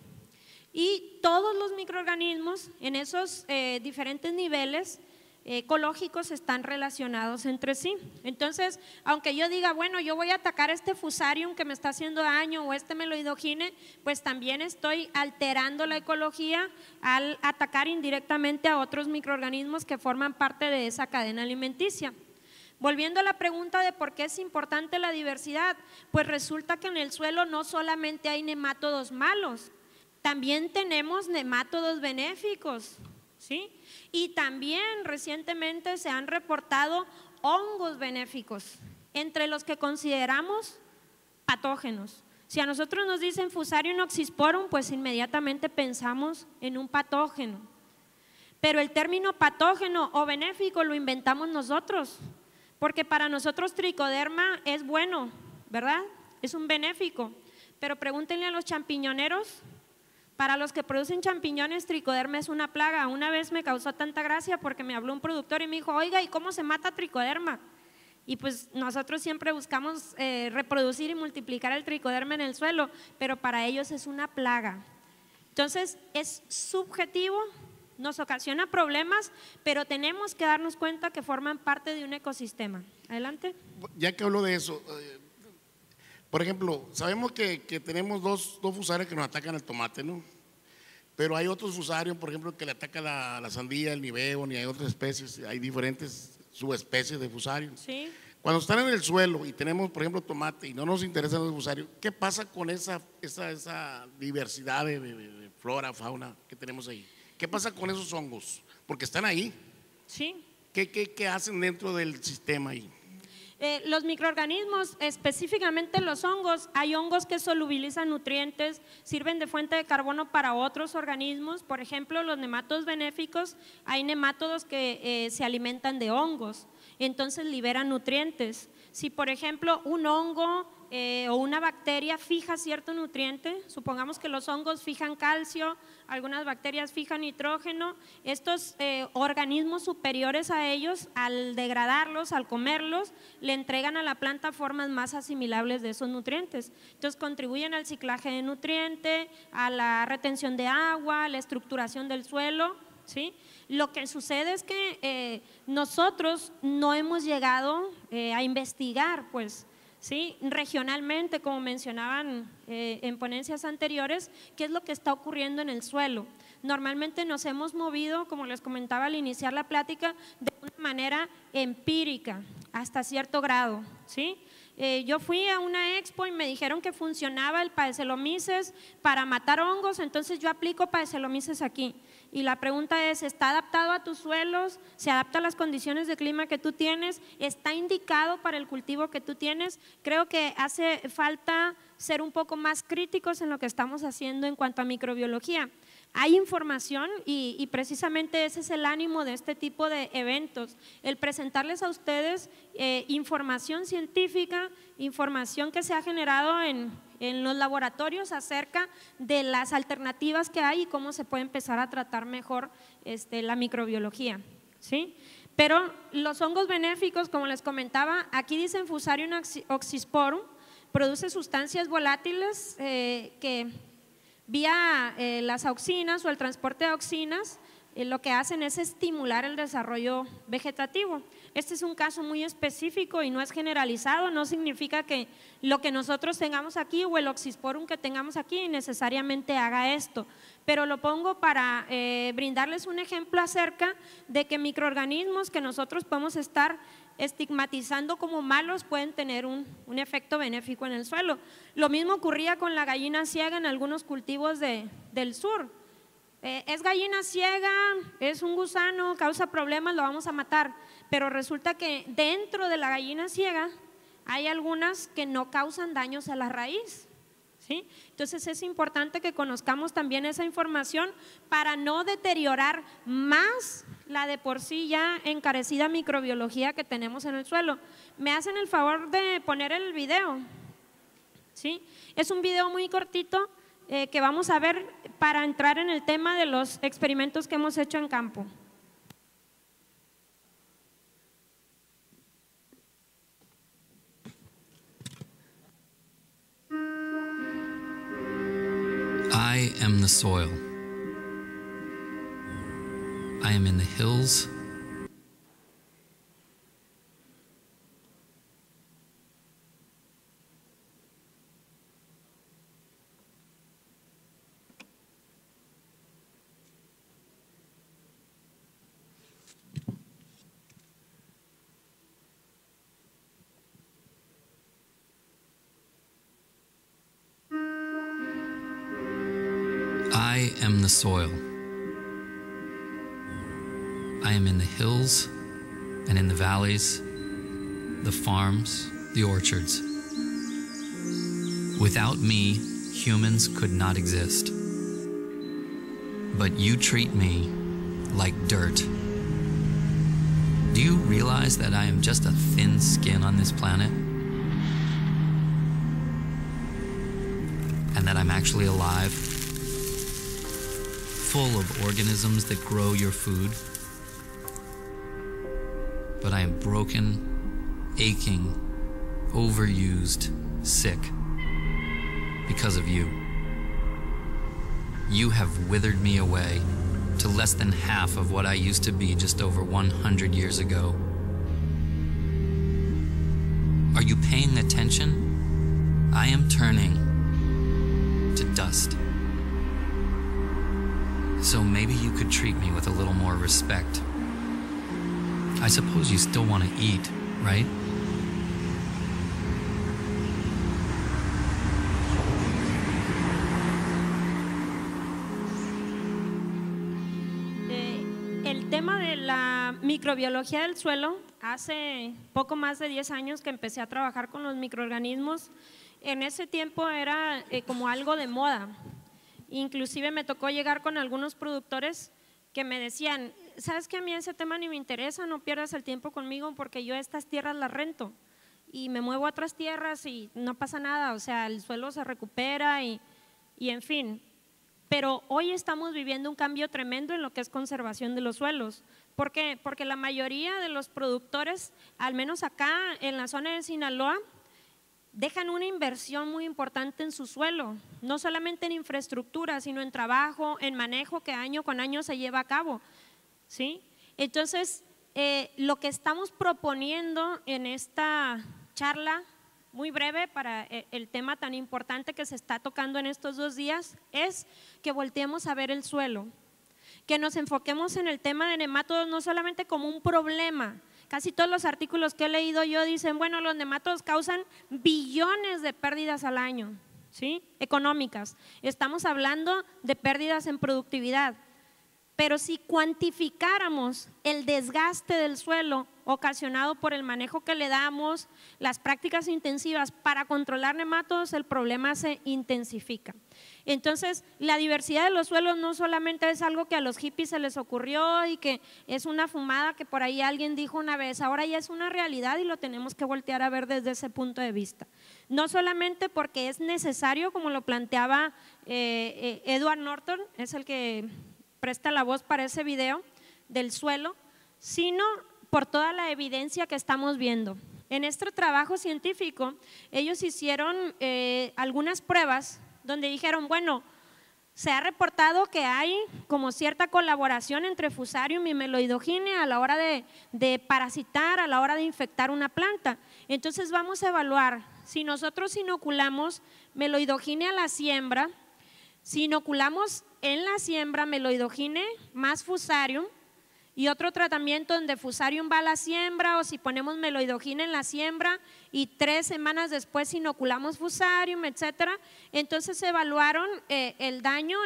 Y todos los microorganismos en esos diferentes niveles ecológicos están relacionados entre sí. Entonces, aunque yo diga, bueno, yo voy a atacar este fusarium que me está haciendo daño o este meloidogine, pues también estoy alterando la ecología al atacar indirectamente a otros microorganismos que forman parte de esa cadena alimenticia. Volviendo a la pregunta de por qué es importante la diversidad, pues resulta que en el suelo no solamente hay nemátodos malos, también tenemos nemátodos benéficos, ¿sí? Y también recientemente se han reportado hongos benéficos, entre los que consideramos patógenos. Si a nosotros nos dicen Fusarium oxysporum, pues inmediatamente pensamos en un patógeno. Pero el término patógeno o benéfico lo inventamos nosotros, porque para nosotros tricoderma es bueno, ¿verdad? Es un benéfico. Pero pregúntenle a los champiñoneros. Para los que producen champiñones, tricoderma es una plaga. Una vez me causó tanta gracia porque me habló un productor y me dijo, oiga, ¿y cómo se mata tricoderma? Y pues nosotros siempre buscamos reproducir y multiplicar el tricoderma en el suelo, pero para ellos es una plaga. Entonces es subjetivo, nos ocasiona problemas, pero tenemos que darnos cuenta que forman parte de un ecosistema. Adelante. Ya que hablo de eso, por ejemplo, sabemos que tenemos dos fusarios que nos atacan el tomate, ¿no? Pero hay otros fusarios, por ejemplo, que le ataca la sandía, el niveo, ni hay otras especies, hay diferentes subespecies de fusarios. Sí. Cuando están en el suelo y tenemos, por ejemplo, tomate y no nos interesan los fusarios, ¿qué pasa con esa diversidad de flora, fauna que tenemos ahí? ¿Qué pasa con esos hongos? Porque están ahí. Sí. ¿Qué hacen dentro del sistema ahí? Los microorganismos, específicamente los hongos, hay hongos que solubilizan nutrientes, sirven de fuente de carbono para otros organismos. Por ejemplo, los nemátodos benéficos, hay nemátodos que se alimentan de hongos, entonces liberan nutrientes. Si por ejemplo un hongo o una bacteria fija cierto nutriente, supongamos que los hongos fijan calcio, algunas bacterias fijan nitrógeno, estos organismos superiores a ellos, al degradarlos, al comerlos, le entregan a la planta formas más asimilables de esos nutrientes. Entonces contribuyen al ciclaje de nutriente, a la retención de agua, a la estructuración del suelo, ¿sí? Lo que sucede es que nosotros no hemos llegado a investigar, pues, ¿sí? Regionalmente, como mencionaban en ponencias anteriores, qué es lo que está ocurriendo en el suelo. Normalmente nos hemos movido, como les comentaba al iniciar la plática, de una manera empírica, hasta cierto grado, ¿sí? Yo fui a una expo y me dijeron que funcionaba el Paesaelomices para matar hongos, entonces yo aplico Paesaelomices aquí. Y la pregunta es, ¿está adaptado a tus suelos? ¿Se adapta a las condiciones de clima que tú tienes? ¿Está indicado para el cultivo que tú tienes? Creo que hace falta ser un poco más críticos en lo que estamos haciendo en cuanto a microbiología. Hay información y precisamente ese es el ánimo de este tipo de eventos, el presentarles a ustedes información científica, información que se ha generado en los laboratorios acerca de las alternativas que hay y cómo se puede empezar a tratar mejor la microbiología, ¿sí? Pero los hongos benéficos, como les comentaba, aquí dicen Fusarium oxysporum, produce sustancias volátiles que vía las auxinas o el transporte de auxinas, lo que hacen es estimular el desarrollo vegetativo. Este es un caso muy específico y no es generalizado, no significa que lo que nosotros tengamos aquí o el oxysporum que tengamos aquí necesariamente haga esto, pero lo pongo para brindarles un ejemplo acerca de que microorganismos que nosotros podemos estar estigmatizando como malos pueden tener un efecto benéfico en el suelo. Lo mismo ocurría con la gallina ciega en algunos cultivos del sur. Es gallina ciega, es un gusano, causa problemas, lo vamos a matar, pero resulta que dentro de la gallina ciega hay algunas que no causan daños a la raíz, ¿sí? Entonces es importante que conozcamos también esa información para no deteriorar más la de por sí ya encarecida microbiología que tenemos en el suelo. ¿Me hacen el favor de poner el video? ¿Sí? Es un video muy cortito que vamos a ver para entrar en el tema de los experimentos que hemos hecho en campo. I am the soil. I am in the hills. I am the soil. I am in the hills and in the valleys, the farms, the orchards. Without me, humans could not exist. But you treat me like dirt. Do you realize that I am just a thin skin on this planet? And that I'm actually alive? Full of organisms that grow your food. But I am broken, aching, overused, sick because of you. You have withered me away to less than half of what I used to be just over 100 years ago. Are you paying attention? I am turning to dust. So maybe you could treat me with a little more respect. I suppose you still want to eat, right? El tema de la microbiología del suelo, hace poco más de 10 años que empecé a trabajar con los microorganismos. En ese tiempo era como algo de moda. Inclusive me tocó llegar con algunos productores que me decían, ¿sabes qué? A mí ese tema ni me interesa, no pierdas el tiempo conmigo porque yo estas tierras las rento y me muevo a otras tierras y no pasa nada, o sea, el suelo se recupera y en fin. Pero hoy estamos viviendo un cambio tremendo en lo que es conservación de los suelos. ¿Por qué? Porque la mayoría de los productores, al menos acá en la zona de Sinaloa, dejan una inversión muy importante en su suelo, no solamente en infraestructura, sino en trabajo, en manejo que año con año se lleva a cabo, ¿sí? Entonces, lo que estamos proponiendo en esta charla muy breve para el tema tan importante que se está tocando en estos 2 días es que volteemos a ver el suelo, que nos enfoquemos en el tema de nemátodos no solamente como un problema. Casi todos los artículos que he leído yo dicen, bueno, los nemátodos causan billones de pérdidas al año, ¿sí? Económicas. Estamos hablando de pérdidas en productividad. Pero si cuantificáramos el desgaste del suelo ocasionado por el manejo que le damos, las prácticas intensivas para controlar nemátodos, el problema se intensifica. Entonces, la diversidad de los suelos no solamente es algo que a los hippies se les ocurrió y que es una fumada que por ahí alguien dijo una vez, ahora ya es una realidad y lo tenemos que voltear a ver desde ese punto de vista. No solamente porque es necesario, como lo planteaba Edward Norton, es el que presta la voz para ese video del suelo, sino por toda la evidencia que estamos viendo. En este trabajo científico, ellos hicieron algunas pruebas donde dijeron, bueno, se ha reportado que hay como cierta colaboración entre Fusarium y Meloidogine a la hora de parasitar, a la hora de infectar una planta. Entonces vamos a evaluar si nosotros inoculamos Meloidogine a la siembra, si inoculamos en la siembra Meloidogine más Fusarium y otro tratamiento donde Fusarium va a la siembra, o si ponemos Meloidogine en la siembra y 3 semanas después inoculamos Fusarium, etcétera. Entonces se evaluaron el daño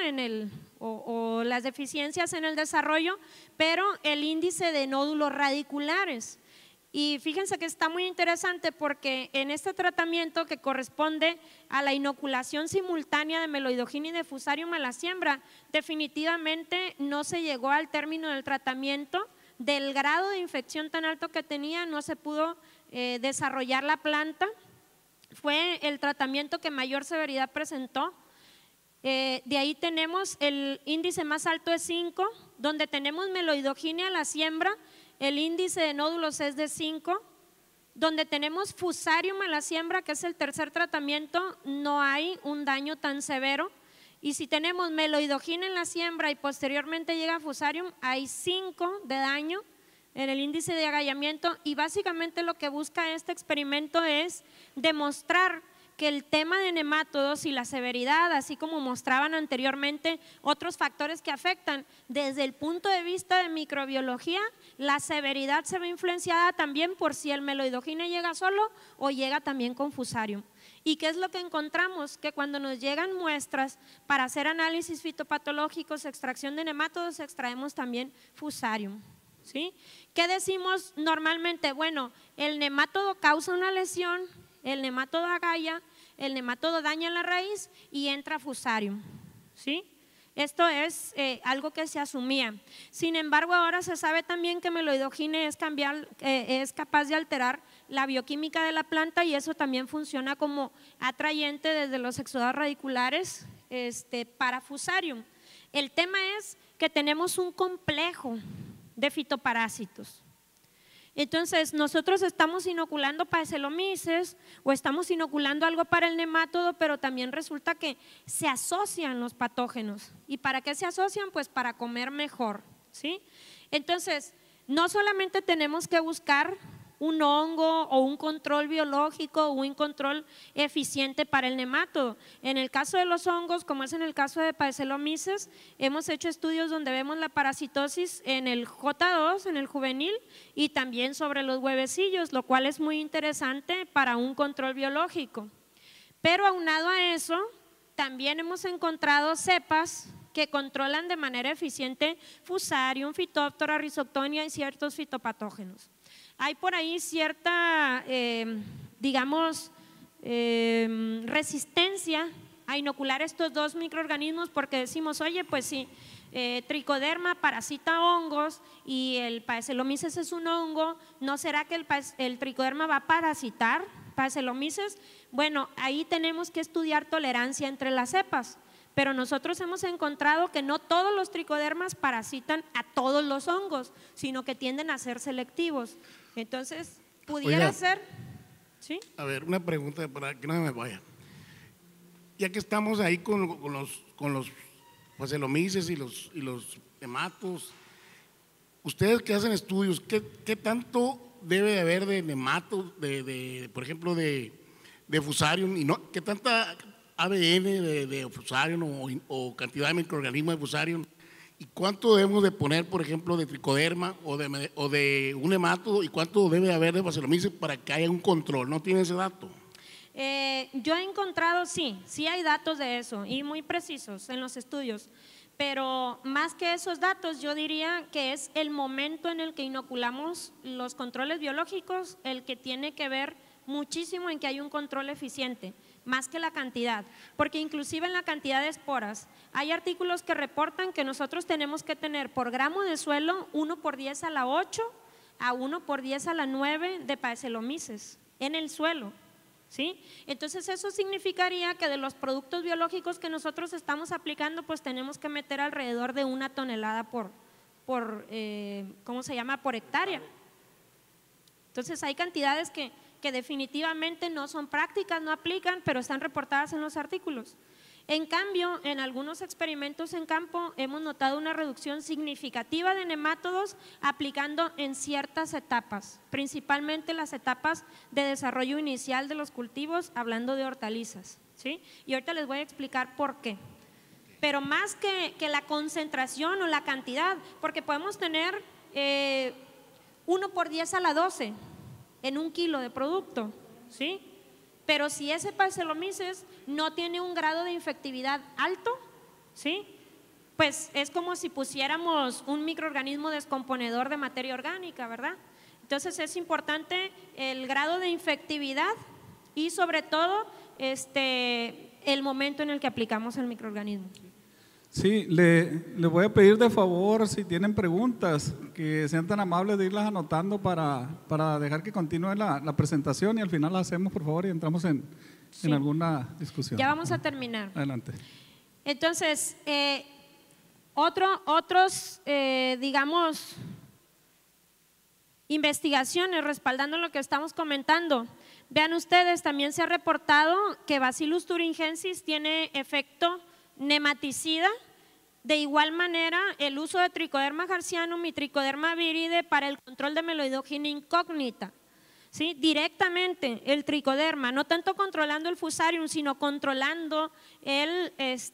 o las deficiencias en el desarrollo, pero el índice de nódulos radiculares. Y fíjense que está muy interesante porque en este tratamiento que corresponde a la inoculación simultánea de meloidogina y de fusarium a la siembra, definitivamente no se llegó al término del tratamiento. Del grado de infección tan alto que tenía, no se pudo desarrollar la planta. Fue el tratamiento que mayor severidad presentó. De ahí tenemos el índice más alto es 5, donde tenemos meloidogina a la siembra, el índice de nódulos es de 5, donde tenemos fusarium a la siembra, que es el tercer tratamiento, no hay un daño tan severo. Y si tenemos meloidogina en la siembra y posteriormente llega fusarium, hay 5 de daño en el índice de agallamiento. Y básicamente lo que busca este experimento es demostrar que el tema de nematodos y la severidad, así como mostraban anteriormente otros factores que afectan, desde el punto de vista de microbiología, la severidad se ve influenciada también por si el meloidogina llega solo o llega también con fusarium. ¿Y qué es lo que encontramos? Que cuando nos llegan muestras para hacer análisis fitopatológicos, extracción de nematodos, extraemos también fusarium. ¿Sí? ¿Qué decimos normalmente? Bueno, el nematodo causa una lesión, el nematodo agalla, el nematodo daña la raíz y entra fusarium. ¿Sí? Esto es algo que se asumía. Sin embargo, ahora se sabe también que meloidogina es capaz de alterar la bioquímica de la planta y eso también funciona como atrayente desde los exudados radiculares para fusarium. El tema es que tenemos un complejo de fitoparásitos. Entonces, nosotros estamos inoculando Paesaelomyces o estamos inoculando algo para el nemátodo, pero también resulta que se asocian los patógenos. ¿Y para qué se asocian? Pues para comer mejor, ¿sí? Entonces, no solamente tenemos que buscar un hongo o un control biológico o un control eficiente para el nemátodo. En el caso de los hongos, como es en el caso de Paesaelomyces, hemos hecho estudios donde vemos la parasitosis en el J2, en el juvenil, y también sobre los huevecillos, lo cual es muy interesante para un control biológico. Pero aunado a eso, también hemos encontrado cepas que controlan de manera eficiente Fusarium, Phytophthora, Rhizoctonia y ciertos fitopatógenos. Hay por ahí cierta, resistencia a inocular estos dos microorganismos porque decimos, oye, pues sí, Trichoderma parasita hongos y el Paesaelomyces es un hongo, ¿no será que el Trichoderma va a parasitar Paesaelomyces? Bueno, ahí tenemos que estudiar tolerancia entre las cepas. Pero nosotros hemos encontrado que no todos los tricodermas parasitan a todos los hongos, sino que tienden a ser selectivos. Entonces, pudiera ser… ¿Sí? A ver, una pregunta para que no me vaya. Ya que estamos ahí con los Paesaelomyces y los nematos, ustedes que hacen estudios, ¿qué tanto debe de haber de nematos, por ejemplo, de fusarium, y no, qué tanta ADN de fusarium o cantidad de microorganismos de fusarium, y cuánto debemos de poner, por ejemplo, de tricoderma o de un nematodo, y cuánto debe haber de Paesaelomyces para que haya un control? ¿No tiene ese dato? Yo he encontrado, sí hay datos de eso y muy precisos en los estudios, pero más que esos datos yo diría que es el momento en el que inoculamos los controles biológicos el que tiene que ver muchísimo en que hay un control eficiente, más que la cantidad, porque inclusive en la cantidad de esporas hay artículos que reportan que nosotros tenemos que tener por gramo de suelo 1/10 a la 8 a 1/10 a la 9 de Paesaelomyces en el suelo, ¿sí? Entonces eso significaría que de los productos biológicos que nosotros estamos aplicando, pues tenemos que meter alrededor de 1 tonelada por hectárea. Entonces hay cantidades que definitivamente no son prácticas, no aplican, pero están reportadas en los artículos. En cambio, en algunos experimentos en campo hemos notado una reducción significativa de nemátodos aplicando en ciertas etapas, principalmente las etapas de desarrollo inicial de los cultivos, hablando de hortalizas, ¿sí? Y ahorita les voy a explicar por qué. Pero más que la concentración o la cantidad, porque podemos tener 1/10 a la 12 en 1 kilo de producto, ¿sí? Pero si ese Paesaelomyces no tiene un grado de infectividad alto, ¿sí? Pues es como si pusiéramos un microorganismo descomponedor de materia orgánica, ¿verdad? Entonces es importante el grado de infectividad y sobre todo el momento en el que aplicamos el microorganismo. Sí, le voy a pedir de favor, si tienen preguntas, que sean tan amables de irlas anotando para dejar que continúe la presentación y al final la hacemos, por favor, y entramos en alguna discusión. Ya vamos a terminar. Adelante. Entonces, otros, digamos, investigaciones respaldando lo que estamos comentando. Vean ustedes, también se ha reportado que Bacillus thuringiensis tiene efecto nematicida. De igual manera, el uso de Trichoderma garcianum y Trichoderma viride para el control de Meloidogyne incógnita. ¿Sí? Directamente el tricoderma, no tanto controlando el fusarium, sino controlando el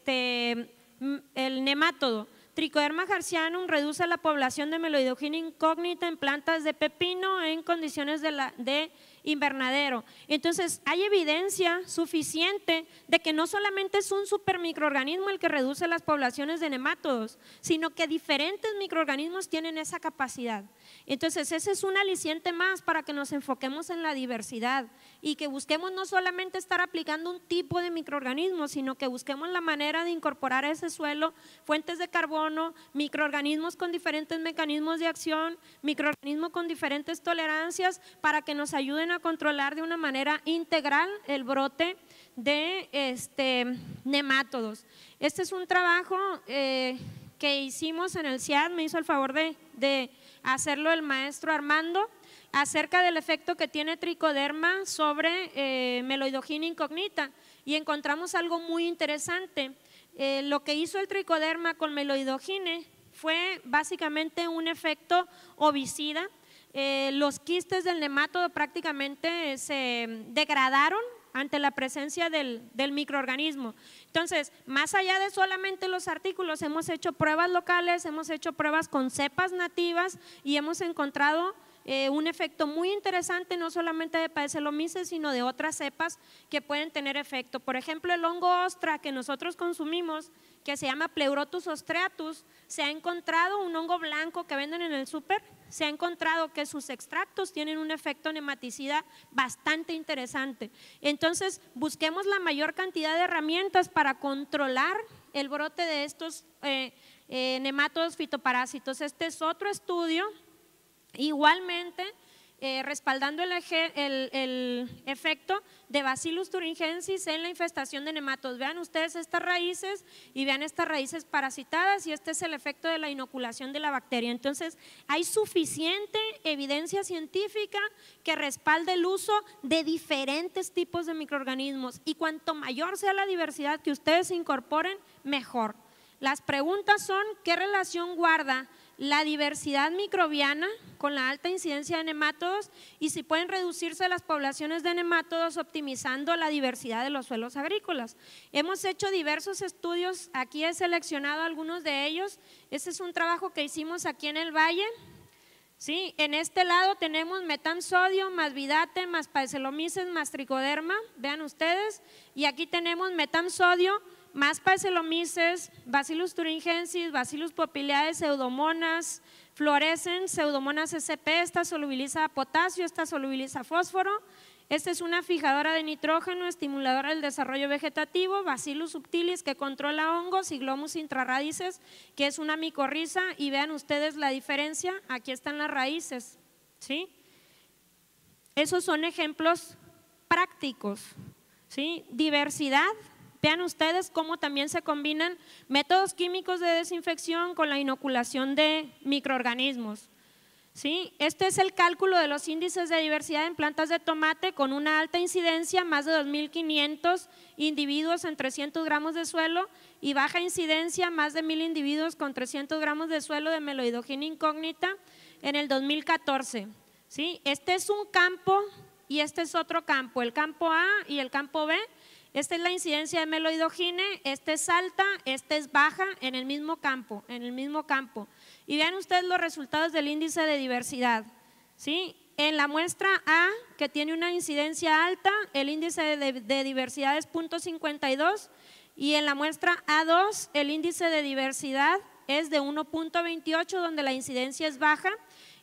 nemátodo. Trichoderma garcianum reduce la población de Meloidogyne incógnita en plantas de pepino en condiciones de invernadero. Entonces, hay evidencia suficiente de que no solamente es un supermicroorganismo el que reduce las poblaciones de nemátodos, sino que diferentes microorganismos tienen esa capacidad. Entonces, ese es un aliciente más para que nos enfoquemos en la diversidad y que busquemos no solamente estar aplicando un tipo de microorganismo, sino que busquemos la manera de incorporar a ese suelo fuentes de carbono, microorganismos con diferentes mecanismos de acción, microorganismos con diferentes tolerancias para que nos ayuden a controlar de una manera integral el brote de nemátodos. Este es un trabajo que hicimos en el CIAD, me hizo el favor de hacerlo el maestro Armando, acerca del efecto que tiene tricoderma sobre Meloidogyne incógnita, y encontramos algo muy interesante. Lo que hizo el tricoderma con Meloidogyne fue básicamente un efecto ovicida. Los quistes del nemátodo prácticamente se degradaron ante la presencia del microorganismo. Entonces, más allá de solamente los artículos, hemos hecho pruebas locales, hemos hecho pruebas con cepas nativas y hemos encontrado un efecto muy interesante, no solamente de Paecilomyces, sino de otras cepas que pueden tener efecto. Por ejemplo, el hongo ostra que nosotros consumimos, que se llama Pleurotus ostreatus, se ha encontrado, un hongo blanco que venden en el súper, se ha encontrado que sus extractos tienen un efecto nematicida bastante interesante. Entonces, busquemos la mayor cantidad de herramientas para controlar el brote de estos nemátodos fitoparásitos. Este es otro estudio, igualmente respaldando el efecto de Bacillus thuringiensis en la infestación de nemátodos. Vean ustedes estas raíces y vean estas raíces parasitadas, y este es el efecto de la inoculación de la bacteria. Entonces, hay suficiente evidencia científica que respalde el uso de diferentes tipos de microorganismos, y cuanto mayor sea la diversidad que ustedes incorporen, mejor. Las preguntas son: ¿qué relación guarda la diversidad microbiana con la alta incidencia de nemátodos, y si pueden reducirse las poblaciones de nemátodos optimizando la diversidad de los suelos agrícolas? Hemos hecho diversos estudios, aquí he seleccionado algunos de ellos. Este es un trabajo que hicimos aquí en el Valle. Sí, en este lado tenemos metamsodio más vidate más Paecilomyces más tricoderma, vean ustedes, y aquí tenemos metamsodio más Paecilomyces, Bacillus thuringiensis, Bacillus popileae, Pseudomonas fluorescens, Pseudomonas sp, esta solubiliza potasio, esta solubiliza fósforo. Esta es una fijadora de nitrógeno, estimuladora del desarrollo vegetativo, Bacillus subtilis, que controla hongos, y Glomus intraradices, que es una micorriza, y vean ustedes la diferencia, aquí están las raíces, ¿sí? Esos son ejemplos prácticos, ¿sí? Diversidad. Vean ustedes cómo también se combinan métodos químicos de desinfección con la inoculación de microorganismos. ¿Sí? Este es el cálculo de los índices de diversidad en plantas de tomate con una alta incidencia, más de 2.500 individuos en 300 gramos de suelo, y baja incidencia, más de 1.000 individuos con 300 gramos de suelo de Meloidogyne incógnita en el 2014. ¿Sí? Este es un campo y este es otro campo, el campo A y el campo B. Esta es la incidencia de Meloidogyne, esta es alta, esta es baja en el mismo campo, Y vean ustedes los resultados del índice de diversidad, ¿sí? En la muestra A, que tiene una incidencia alta, el índice de diversidad es 0.52, y en la muestra A2 el índice de diversidad es de 1.28, donde la incidencia es baja,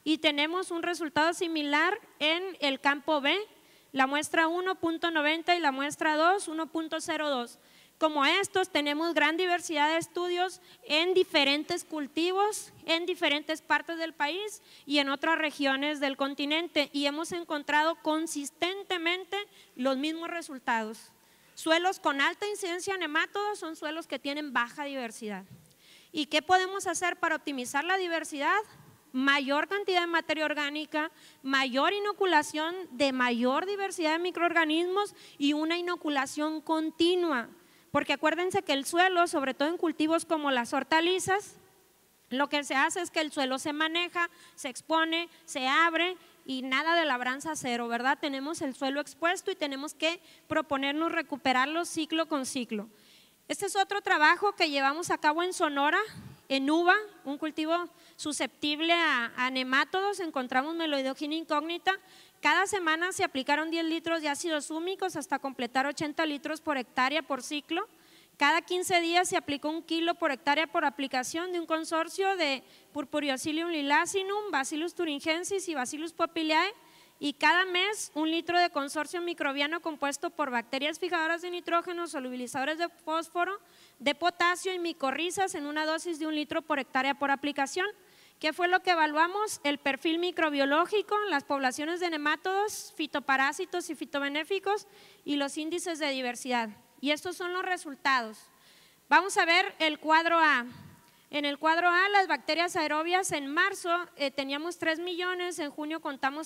y tenemos un resultado similar en el campo B, la muestra 1.90 y la muestra 2, 1.02. Como estos, tenemos gran diversidad de estudios en diferentes cultivos, en diferentes partes del país y en otras regiones del continente, y hemos encontrado consistentemente los mismos resultados. Suelos con alta incidencia de nemátodos son suelos que tienen baja diversidad. ¿Y qué podemos hacer para optimizar la diversidad? Mayor cantidad de materia orgánica, mayor inoculación de mayor diversidad de microorganismos y una inoculación continua. Porque acuérdense que el suelo, sobre todo en cultivos como las hortalizas, lo que se hace es que el suelo se maneja, se expone, se abre y nada de labranza cero, ¿verdad? Tenemos el suelo expuesto y tenemos que proponernos recuperarlo ciclo con ciclo. Este es otro trabajo que llevamos a cabo en Sonora, en uva, un cultivo susceptible a nemátodos. Encontramos Meloidogenia incógnita. Cada semana se aplicaron 10 litros de ácidos húmicos hasta completar 80 litros por hectárea por ciclo. Cada 15 días se aplicó 1 kilo por hectárea por aplicación de un consorcio de Purpureosilium lilacinum, Bacillus thuringiensis y Bacillus popileae, y cada mes 1 litro de consorcio microbiano compuesto por bacterias fijadoras de nitrógeno, solubilizadores de fósforo, de potasio y micorrizas en una dosis de 1 litro por hectárea por aplicación. ¿Qué fue lo que evaluamos? El perfil microbiológico, las poblaciones de nemátodos, fitoparásitos y fitobenéficos y los índices de diversidad. Y estos son los resultados. Vamos a ver el cuadro A. En el cuadro A, las bacterias aerobias en marzo teníamos 3 millones, en junio contamos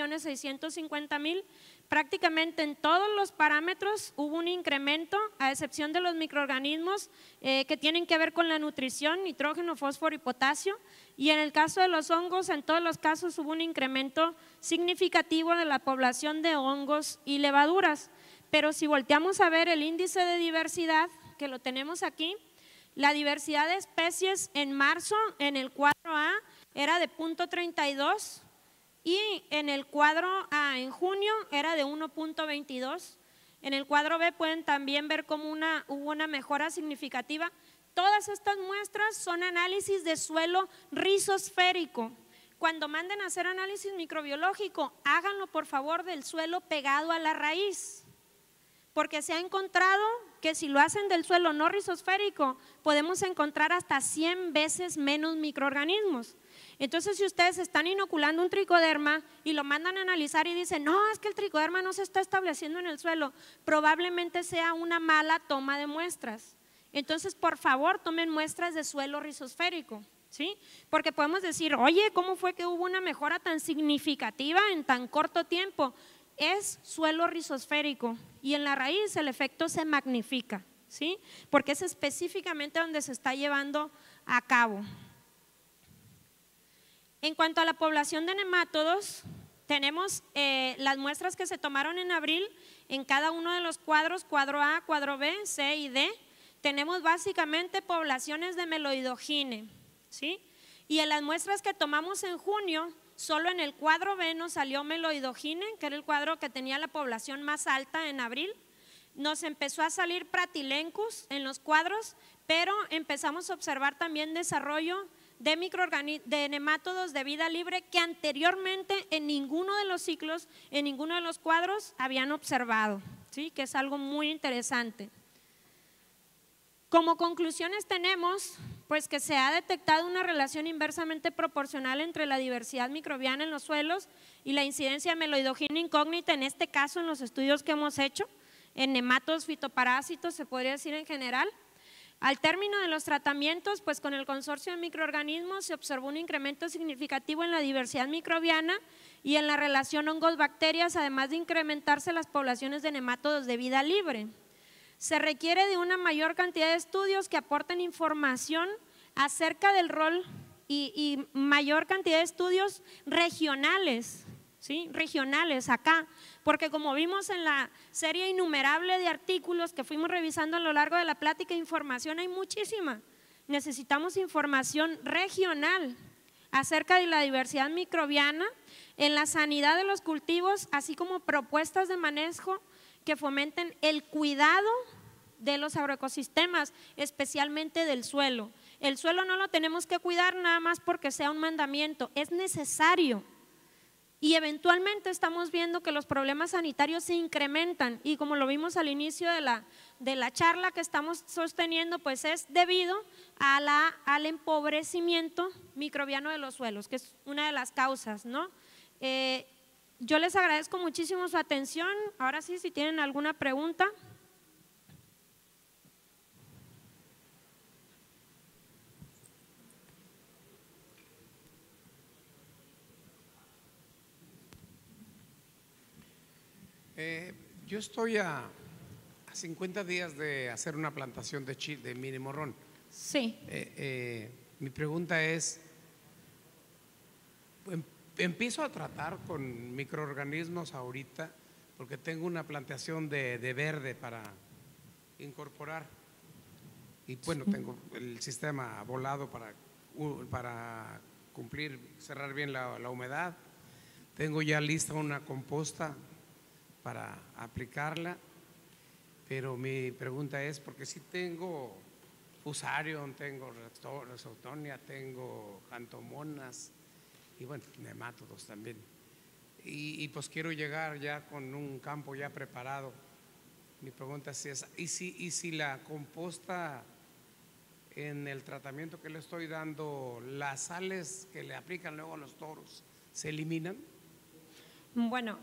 3.650.000. Prácticamente en todos los parámetros hubo un incremento, a excepción de los microorganismos que tienen que ver con la nutrición, nitrógeno, fósforo y potasio. Y en el caso de los hongos, en todos los casos hubo un incremento significativo de la población de hongos y levaduras. Pero si volteamos a ver el índice de diversidad, que lo tenemos aquí, la diversidad de especies en marzo en el cuadro A era de 0.32 y en el cuadro A en junio era de 1.22. En el cuadro B pueden también ver cómo hubo una mejora significativa. Todas estas muestras son análisis de suelo rizosférico. Cuando manden a hacer análisis microbiológico, háganlo por favor del suelo pegado a la raíz, porque se ha encontrado que si lo hacen del suelo no rizosférico, podemos encontrar hasta 100 veces menos microorganismos. Entonces, si ustedes están inoculando un tricoderma y lo mandan a analizar y dicen, no, es que el tricoderma no se está estableciendo en el suelo, probablemente sea una mala toma de muestras. Entonces, por favor, tomen muestras de suelo rizosférico, ¿sí? Porque podemos decir, oye, ¿cómo fue que hubo una mejora tan significativa en tan corto tiempo? Es suelo rizosférico y en la raíz el efecto se magnifica, ¿sí? Porque es específicamente donde se está llevando a cabo. En cuanto a la población de nemátodos, tenemos las muestras que se tomaron en abril en cada uno de los cuadros, cuadro A, cuadro B, C y D. Tenemos básicamente poblaciones de Meloidogenia, ¿sí? Y en las muestras que tomamos en junio, solo en el cuadro B nos salió Meloidogenia, que era el cuadro que tenía la población más alta en abril. Nos empezó a salir Pratylencus en los cuadros, pero empezamos a observar también desarrollo de nemátodos de vida libre que anteriormente en ninguno de los ciclos, en ninguno de los cuadros habían observado, ¿sí? Que es algo muy interesante. Como conclusiones tenemos pues que se ha detectado una relación inversamente proporcional entre la diversidad microbiana en los suelos y la incidencia de Meloidogenia incógnita, en este caso en los estudios que hemos hecho, en nemátodos, fitoparásitos, se podría decir en general. Al término de los tratamientos, pues con el consorcio de microorganismos se observó un incremento significativo en la diversidad microbiana y en la relación hongos-bacterias, además de incrementarse las poblaciones de nemátodos de vida libre. Se requiere de una mayor cantidad de estudios que aporten información acerca del rol y mayor cantidad de estudios regionales, ¿sí? Regionales acá, porque como vimos en la serie innumerable de artículos que fuimos revisando a lo largo de la plática, información hay muchísima. Necesitamos información regional acerca de la diversidad microbiana en la sanidad de los cultivos, así como propuestas de manejo que fomenten el cuidado de los agroecosistemas, especialmente del suelo. El suelo no lo tenemos que cuidar nada más porque sea un mandamiento, es necesario. Y eventualmente estamos viendo que los problemas sanitarios se incrementan y como lo vimos al inicio de la charla que estamos sosteniendo, pues es debido al empobrecimiento microbiano de los suelos, que es una de las causas, ¿no? Yo les agradezco muchísimo su atención. Ahora sí, si tienen alguna pregunta. Yo estoy a 50 días de hacer una plantación de mini morrón. Sí. Mi pregunta es, empiezo a tratar con microorganismos ahorita porque tengo una plantación de verde para incorporar y bueno, tengo el sistema volado para cumplir, cerrar bien la humedad. Tengo ya lista una composta para aplicarla, pero mi pregunta es, porque si tengo Fusarium, tengo Rhizoctonia, tengo Xanthomonas y bueno, nemátodos también, y pues quiero llegar ya con un campo ya preparado. Mi pregunta es esa, ¿y si la composta en el tratamiento que le estoy dando, las sales que le aplican luego a los toros, se eliminan? Bueno,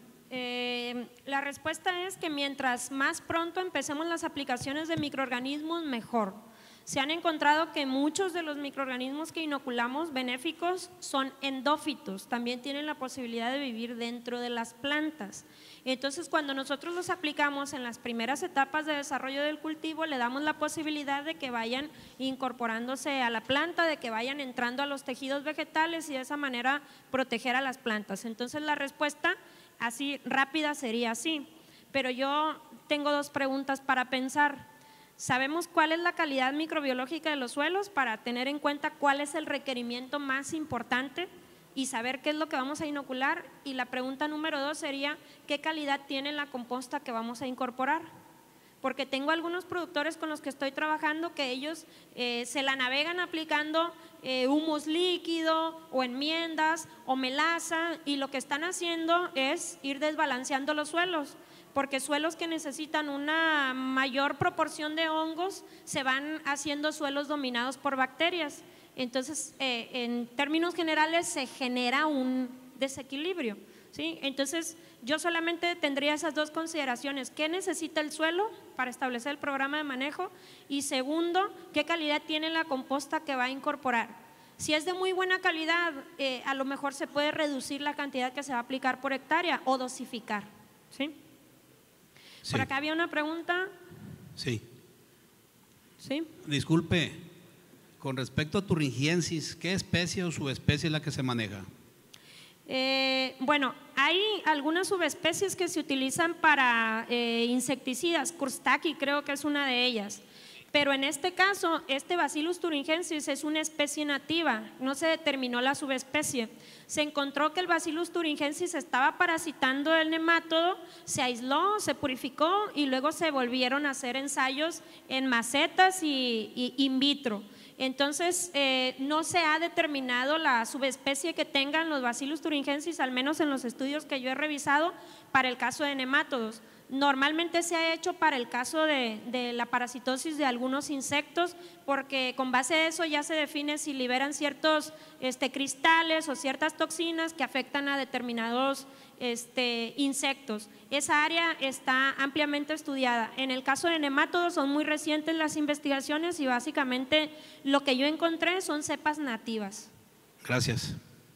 la respuesta es que mientras más pronto empecemos las aplicaciones de microorganismos, mejor. Se han encontrado que muchos de los microorganismos que inoculamos benéficos son endófitos, también tienen la posibilidad de vivir dentro de las plantas. Entonces, cuando nosotros los aplicamos en las primeras etapas de desarrollo del cultivo, le damos la posibilidad de que vayan incorporándose a la planta, de que vayan entrando a los tejidos vegetales y de esa manera proteger a las plantas. Entonces, la respuesta así rápida sería así, pero yo tengo dos preguntas para pensar. ¿Sabemos cuál es la calidad microbiológica de los suelos para tener en cuenta cuál es el requerimiento más importante y saber qué es lo que vamos a inocular? Y la pregunta número 2 sería, ¿qué calidad tiene la composta que vamos a incorporar? Porque tengo algunos productores con los que estoy trabajando que ellos se la navegan aplicando humus líquido o enmiendas o melaza, y lo que están haciendo es ir desbalanceando los suelos, porque suelos que necesitan una mayor proporción de hongos se van haciendo suelos dominados por bacterias. Entonces, en términos generales se genera un desequilibrio, ¿sí? Entonces, yo solamente tendría esas dos consideraciones: ¿qué necesita el suelo para establecer el programa de manejo? Y segundo, ¿qué calidad tiene la composta que va a incorporar? Si es de muy buena calidad, a lo mejor se puede reducir la cantidad que se va a aplicar por hectárea o dosificar, ¿sí? Sí. Por acá había una pregunta. Sí. ¿Sí? Disculpe, con respecto a Thuringiensis, ¿qué especie o subespecie es la que se maneja? Bueno, hay algunas subespecies que se utilizan para insecticidas. Courtstaki creo que es una de ellas. Pero en este caso, este Bacillus thuringiensis es una especie nativa, no se determinó la subespecie. Se encontró que el Bacillus thuringiensis estaba parasitando el nemátodo, se aisló, se purificó y luego se volvieron a hacer ensayos en macetas y in vitro. Entonces, no se ha determinado la subespecie que tengan los Bacillus thuringiensis, al menos en los estudios que yo he revisado, para el caso de nemátodos. Normalmente se ha hecho para el caso de la parasitosis de algunos insectos, porque con base a eso ya se define si liberan ciertos cristales o ciertas toxinas que afectan a determinados insectos. Esa área está ampliamente estudiada. En el caso de nemátodos son muy recientes las investigaciones y básicamente lo que yo encontré son cepas nativas. Gracias.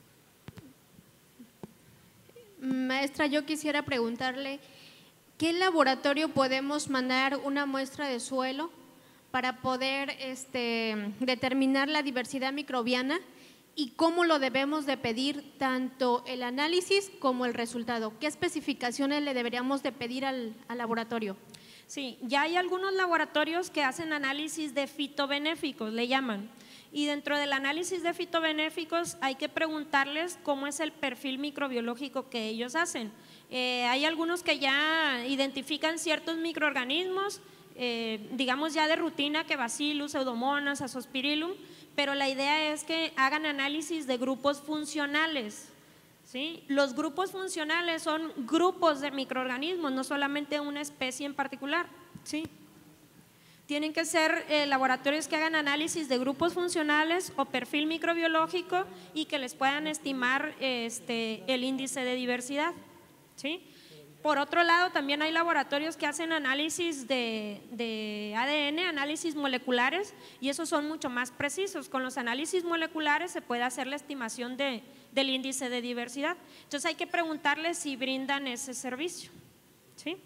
Maestra, yo quisiera preguntarle, ¿qué laboratorio podemos mandar una muestra de suelo para poder determinar la diversidad microbiana y cómo lo debemos de pedir tanto el análisis como el resultado? ¿Qué especificaciones le deberíamos de pedir al laboratorio? Sí, ya hay algunos laboratorios que hacen análisis de fitobenéficos, le llaman. Y dentro del análisis de fitobenéficos hay que preguntarles cómo es el perfil microbiológico que ellos hacen. Hay algunos que ya identifican ciertos microorganismos, digamos ya de rutina, que Bacillus, Pseudomonas, Azospirillum, pero la idea es que hagan análisis de grupos funcionales. ¿Sí? Los grupos funcionales son grupos de microorganismos, no solamente una especie en particular. ¿Sí? Tienen que ser laboratorios que hagan análisis de grupos funcionales o perfil microbiológico y que les puedan estimar el índice de diversidad. ¿Sí? Por otro lado, también hay laboratorios que hacen análisis de ADN, análisis moleculares, y esos son mucho más precisos. Con los análisis moleculares se puede hacer la estimación del índice de diversidad. Entonces hay que preguntarles si brindan ese servicio. ¿Sí?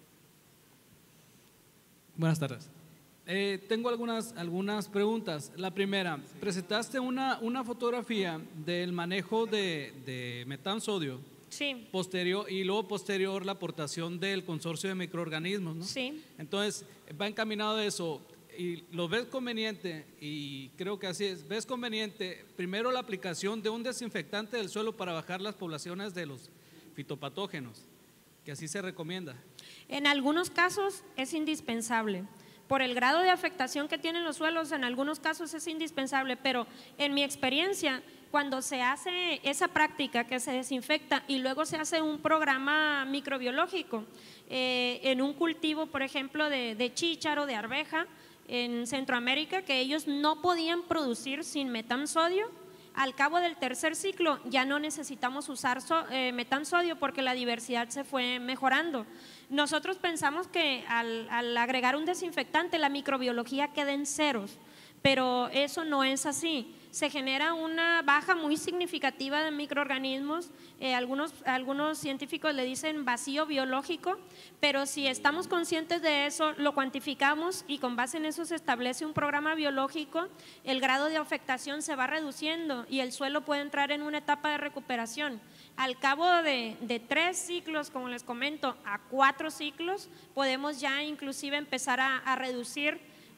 Buenas tardes. Tengo algunas preguntas. La primera, presentaste una fotografía del manejo de metansodio. Sí. Posterior, y luego posterior la aportación del consorcio de microorganismos, ¿no? Sí. Entonces, va encaminado a eso. Y lo ves conveniente, y creo que así es, ves conveniente primero la aplicación de un desinfectante del suelo para bajar las poblaciones de los fitopatógenos, que así se recomienda. En algunos casos es indispensable. Por el grado de afectación que tienen los suelos, en algunos casos es indispensable, pero en mi experiencia, cuando se hace esa práctica que se desinfecta y luego se hace un programa microbiológico en un cultivo, por ejemplo, de chícharo, de arveja, en Centroamérica, que ellos no podían producir sin metansodio, al cabo del tercer ciclo ya no necesitamos usar metansodio porque la diversidad se fue mejorando. Nosotros pensamos que al agregar un desinfectante la microbiología queda en ceros, pero eso no es así. Se genera una baja muy significativa de microorganismos, algunos científicos le dicen vacío biológico, pero si estamos conscientes de eso, lo cuantificamos y con base en eso se establece un programa biológico, el grado de afectación se va reduciendo y el suelo puede entrar en una etapa de recuperación. Al cabo de 3 ciclos, como les comento, a 4 ciclos, podemos ya inclusive empezar a reducir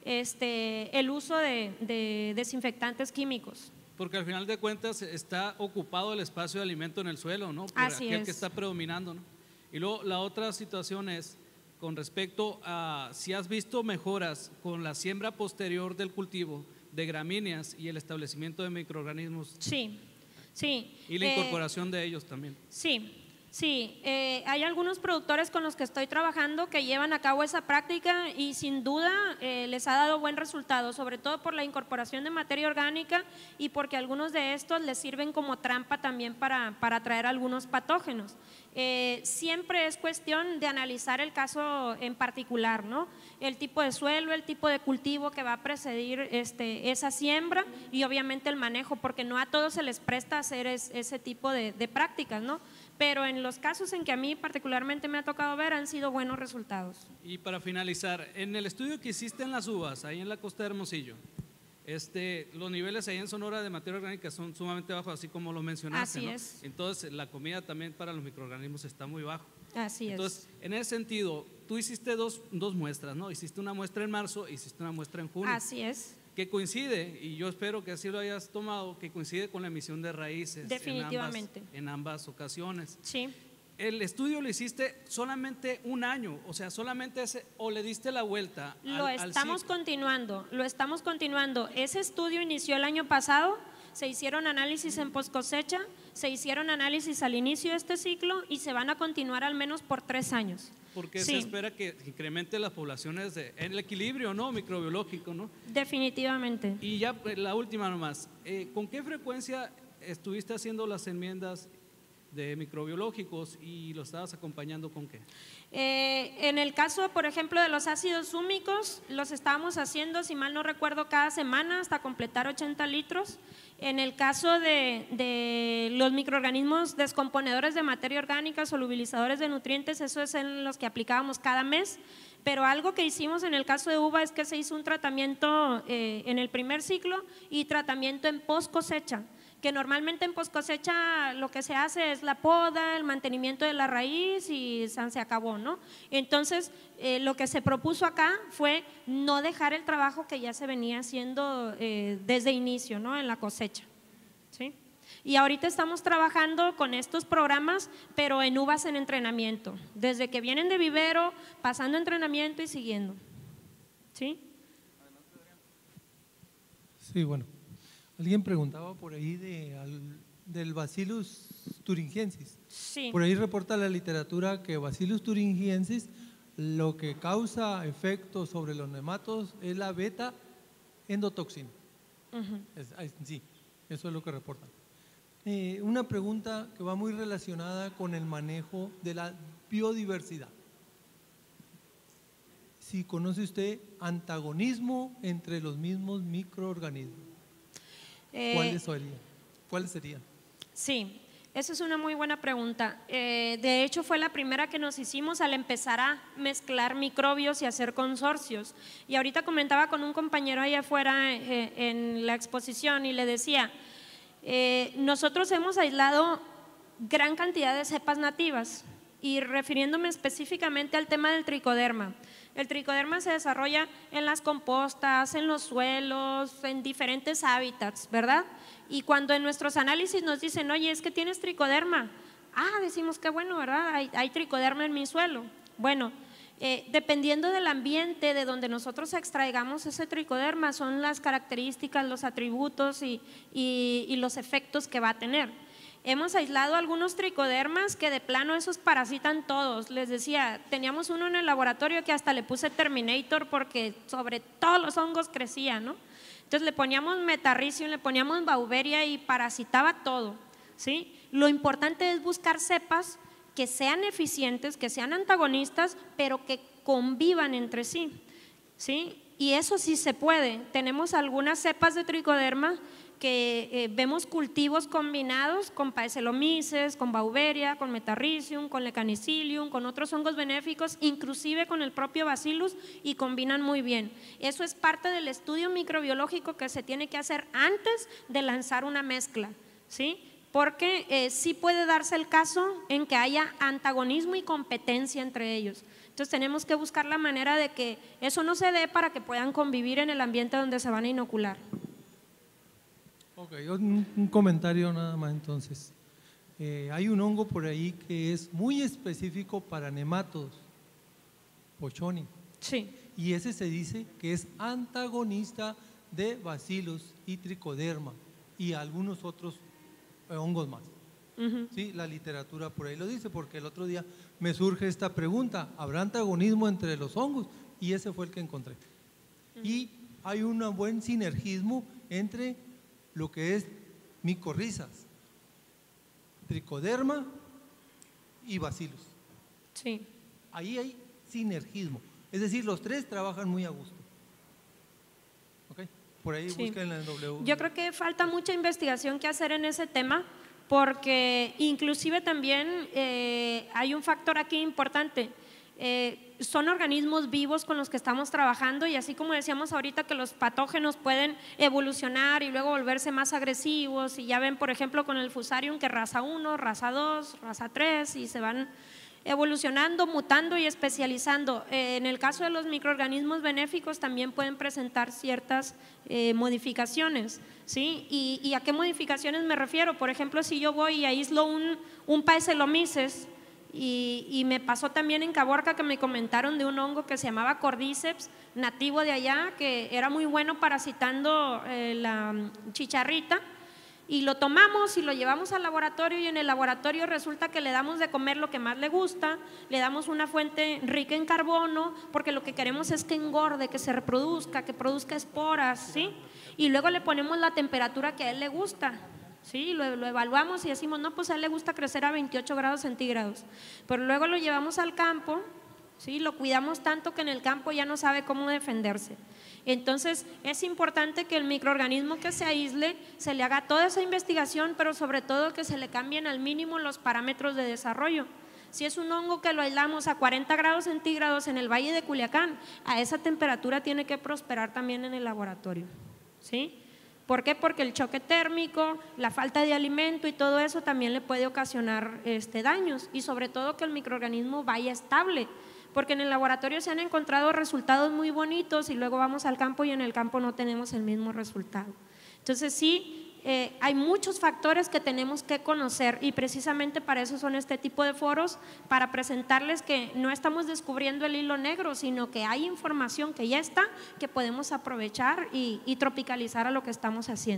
el uso de desinfectantes químicos. Porque al final de cuentas está ocupado el espacio de alimento en el suelo, ¿no? Por Así aquel es. que está predominando, ¿no? Y luego la otra situación es con respecto a si has visto mejoras con la siembra posterior del cultivo de gramíneas y el establecimiento de microorganismos. Sí, sí. Y la incorporación de ellos también. Sí. Sí, hay algunos productores con los que estoy trabajando que llevan a cabo esa práctica y sin duda les ha dado buen resultado, sobre todo por la incorporación de materia orgánica y porque algunos de estos les sirven como trampa también para atraer algunos patógenos. Siempre es cuestión de analizar el caso en particular, ¿no? El tipo de suelo, el tipo de cultivo que va a precedir esa siembra y obviamente el manejo, porque no a todos se les presta hacer ese tipo de prácticas, ¿no? Pero en los casos en que a mí particularmente me ha tocado ver han sido buenos resultados. Y para finalizar, en el estudio que hiciste en las uvas, ahí en la costa de Hermosillo, los niveles ahí en Sonora de materia orgánica son sumamente bajos, así como lo mencionaste, Así ¿no? es. Entonces la comida también para los microorganismos está muy bajo. Así Entonces, es. en ese sentido, tú hiciste dos muestras, ¿no? Hiciste una muestra en marzo, hiciste una muestra en junio. Así es. Que coincide, y yo espero que así lo hayas tomado, que coincide con la emisión de raíces. Definitivamente. En ambas ocasiones. Sí. El estudio lo hiciste solamente un año, o sea, solamente ese, o le diste la vuelta. Lo estamos ciclo. continuando. Ese estudio inició el año pasado, se hicieron análisis en poscosecha, se hicieron análisis al inicio de este ciclo y se van a continuar al menos por 3 años. Porque Sí. se espera que incremente las poblaciones, en el equilibrio, ¿no? Microbiológico, ¿no? Definitivamente. Y ya la última nomás, ¿con qué frecuencia estuviste haciendo las enmiendas de microbiológicos y lo estabas acompañando con qué? En el caso, por ejemplo, de los ácidos húmicos, los estábamos haciendo, si mal no recuerdo, cada semana hasta completar 80 litros. En el caso de los microorganismos descomponedores de materia orgánica, solubilizadores de nutrientes, eso es en los que aplicábamos cada mes. Pero algo que hicimos en el caso de uva es que se hizo un tratamiento en el primer ciclo y tratamiento en post cosecha, que normalmente en post cosecha lo que se hace es la poda, el mantenimiento de la raíz y se acabó, ¿no? Entonces, lo que se propuso acá fue no dejar el trabajo que ya se venía haciendo desde inicio, ¿no? En la cosecha, ¿sí? Y ahorita estamos trabajando con estos programas, pero en uvas en entrenamiento, desde que vienen de vivero, pasando entrenamiento y siguiendo, ¿sí? Sí, bueno. Alguien preguntaba por ahí del Bacillus thuringiensis. Sí. Por ahí reporta la literatura que Bacillus thuringiensis lo que causa efectos sobre los nematodos es la beta endotoxina. Sí, eso es lo que reportan. Una pregunta que va muy relacionada con el manejo de la biodiversidad. Si conoce usted antagonismo entre los mismos microorganismos, ¿cuáles serían? Sí, esa es una muy buena pregunta. De hecho, fue la primera que nos hicimos al empezar a mezclar microbios y hacer consorcios. Y ahorita comentaba con un compañero allá afuera en la exposición y le decía, nosotros hemos aislado gran cantidad de cepas nativas y refiriéndome específicamente al tema del tricoderma. El tricoderma se desarrolla en las compostas, en los suelos, en diferentes hábitats, ¿verdad? Y cuando en nuestros análisis nos dicen, oye, es que tienes tricoderma, decimos que bueno, ¿verdad? Hay tricoderma en mi suelo. Bueno, dependiendo del ambiente de donde nosotros extraigamos ese tricoderma, son las características, los atributos y los efectos que va a tener. Hemos aislado algunos tricodermas que de plano esos parasitan todos. Les decía, teníamos uno en el laboratorio que hasta le puse Terminator porque sobre todos los hongos crecía, ¿no? Entonces le poníamos Metarrhizium, le poníamos Beauveria y parasitaba todo, ¿sí? Lo importante es buscar cepas que sean eficientes, que sean antagonistas, pero que convivan entre sí, ¿sí? Y eso sí se puede. Tenemos algunas cepas de tricoderma que vemos cultivos combinados con Paecilomyces, con Beauveria, con Metarrhizium, con Lecanicilium, con otros hongos benéficos, inclusive con el propio Bacillus, y combinan muy bien. Eso es parte del estudio microbiológico que se tiene que hacer antes de lanzar una mezcla, ¿sí? Porque sí puede darse el caso en que haya antagonismo y competencia entre ellos. Entonces tenemos que buscar la manera de que eso no se dé para que puedan convivir en el ambiente donde se van a inocular. Ok, un comentario nada más entonces. Hay un hongo por ahí que es muy específico para nematodos, Pochoni. Sí. Y ese se dice que es antagonista de Bacillus y Tricoderma y algunos otros hongos más. Sí, la literatura por ahí lo dice, porque el otro día me surge esta pregunta, ¿habrá antagonismo entre los hongos? Y ese fue el que encontré. Y hay un buen sinergismo entre lo que es micorrizas, tricoderma y bacillus. Sí. Ahí hay sinergismo, es decir, los tres trabajan muy a gusto. ¿Okay? Por ahí Sí. busquen en W. Yo creo que falta mucha investigación que hacer en ese tema, porque inclusive también hay un factor aquí importante. Son organismos vivos con los que estamos trabajando y así como decíamos ahorita que los patógenos pueden evolucionar y luego volverse más agresivos, y ya ven por ejemplo con el Fusarium que raza 1, raza 2, raza 3 y se van evolucionando, mutando y especializando. En el caso de los microorganismos benéficos también pueden presentar ciertas modificaciones, ¿sí? ¿Y a qué modificaciones me refiero? Por ejemplo, si yo voy y aíslo un Paecilomyces y me pasó también en Caborca que me comentaron de un hongo que se llamaba Cordyceps, nativo de allá, que era muy bueno parasitando la chicharrita, y lo tomamos y lo llevamos al laboratorio y en el laboratorio resulta que le damos de comer lo que más le gusta, le damos una fuente rica en carbono porque lo que queremos es que engorde, que se reproduzca, que produzca esporas, ¿sí? Y luego le ponemos la temperatura que a él le gusta, ¿sí? Lo evaluamos y decimos, no, pues a él le gusta crecer a 28 grados centígrados, pero luego lo llevamos al campo, ¿sí? Lo cuidamos tanto que en el campo ya no sabe cómo defenderse. Entonces es importante que el microorganismo que se aísle se le haga toda esa investigación, pero sobre todo que se le cambien al mínimo los parámetros de desarrollo. Si es un hongo que lo aislamos a 40 grados centígrados en el Valle de Culiacán, a esa temperatura tiene que prosperar también en el laboratorio, ¿sí? ¿Por qué? Porque el choque térmico, la falta de alimento y todo eso también le puede ocasionar daños, y sobre todo que el microorganismo vaya estable, porque en el laboratorio se han encontrado resultados muy bonitos y luego vamos al campo y en el campo no tenemos el mismo resultado. Entonces sí, hay muchos factores que tenemos que conocer y precisamente para eso son este tipo de foros, para presentarles que no estamos descubriendo el hilo negro, sino que hay información que ya está, que podemos aprovechar y tropicalizar a lo que estamos haciendo.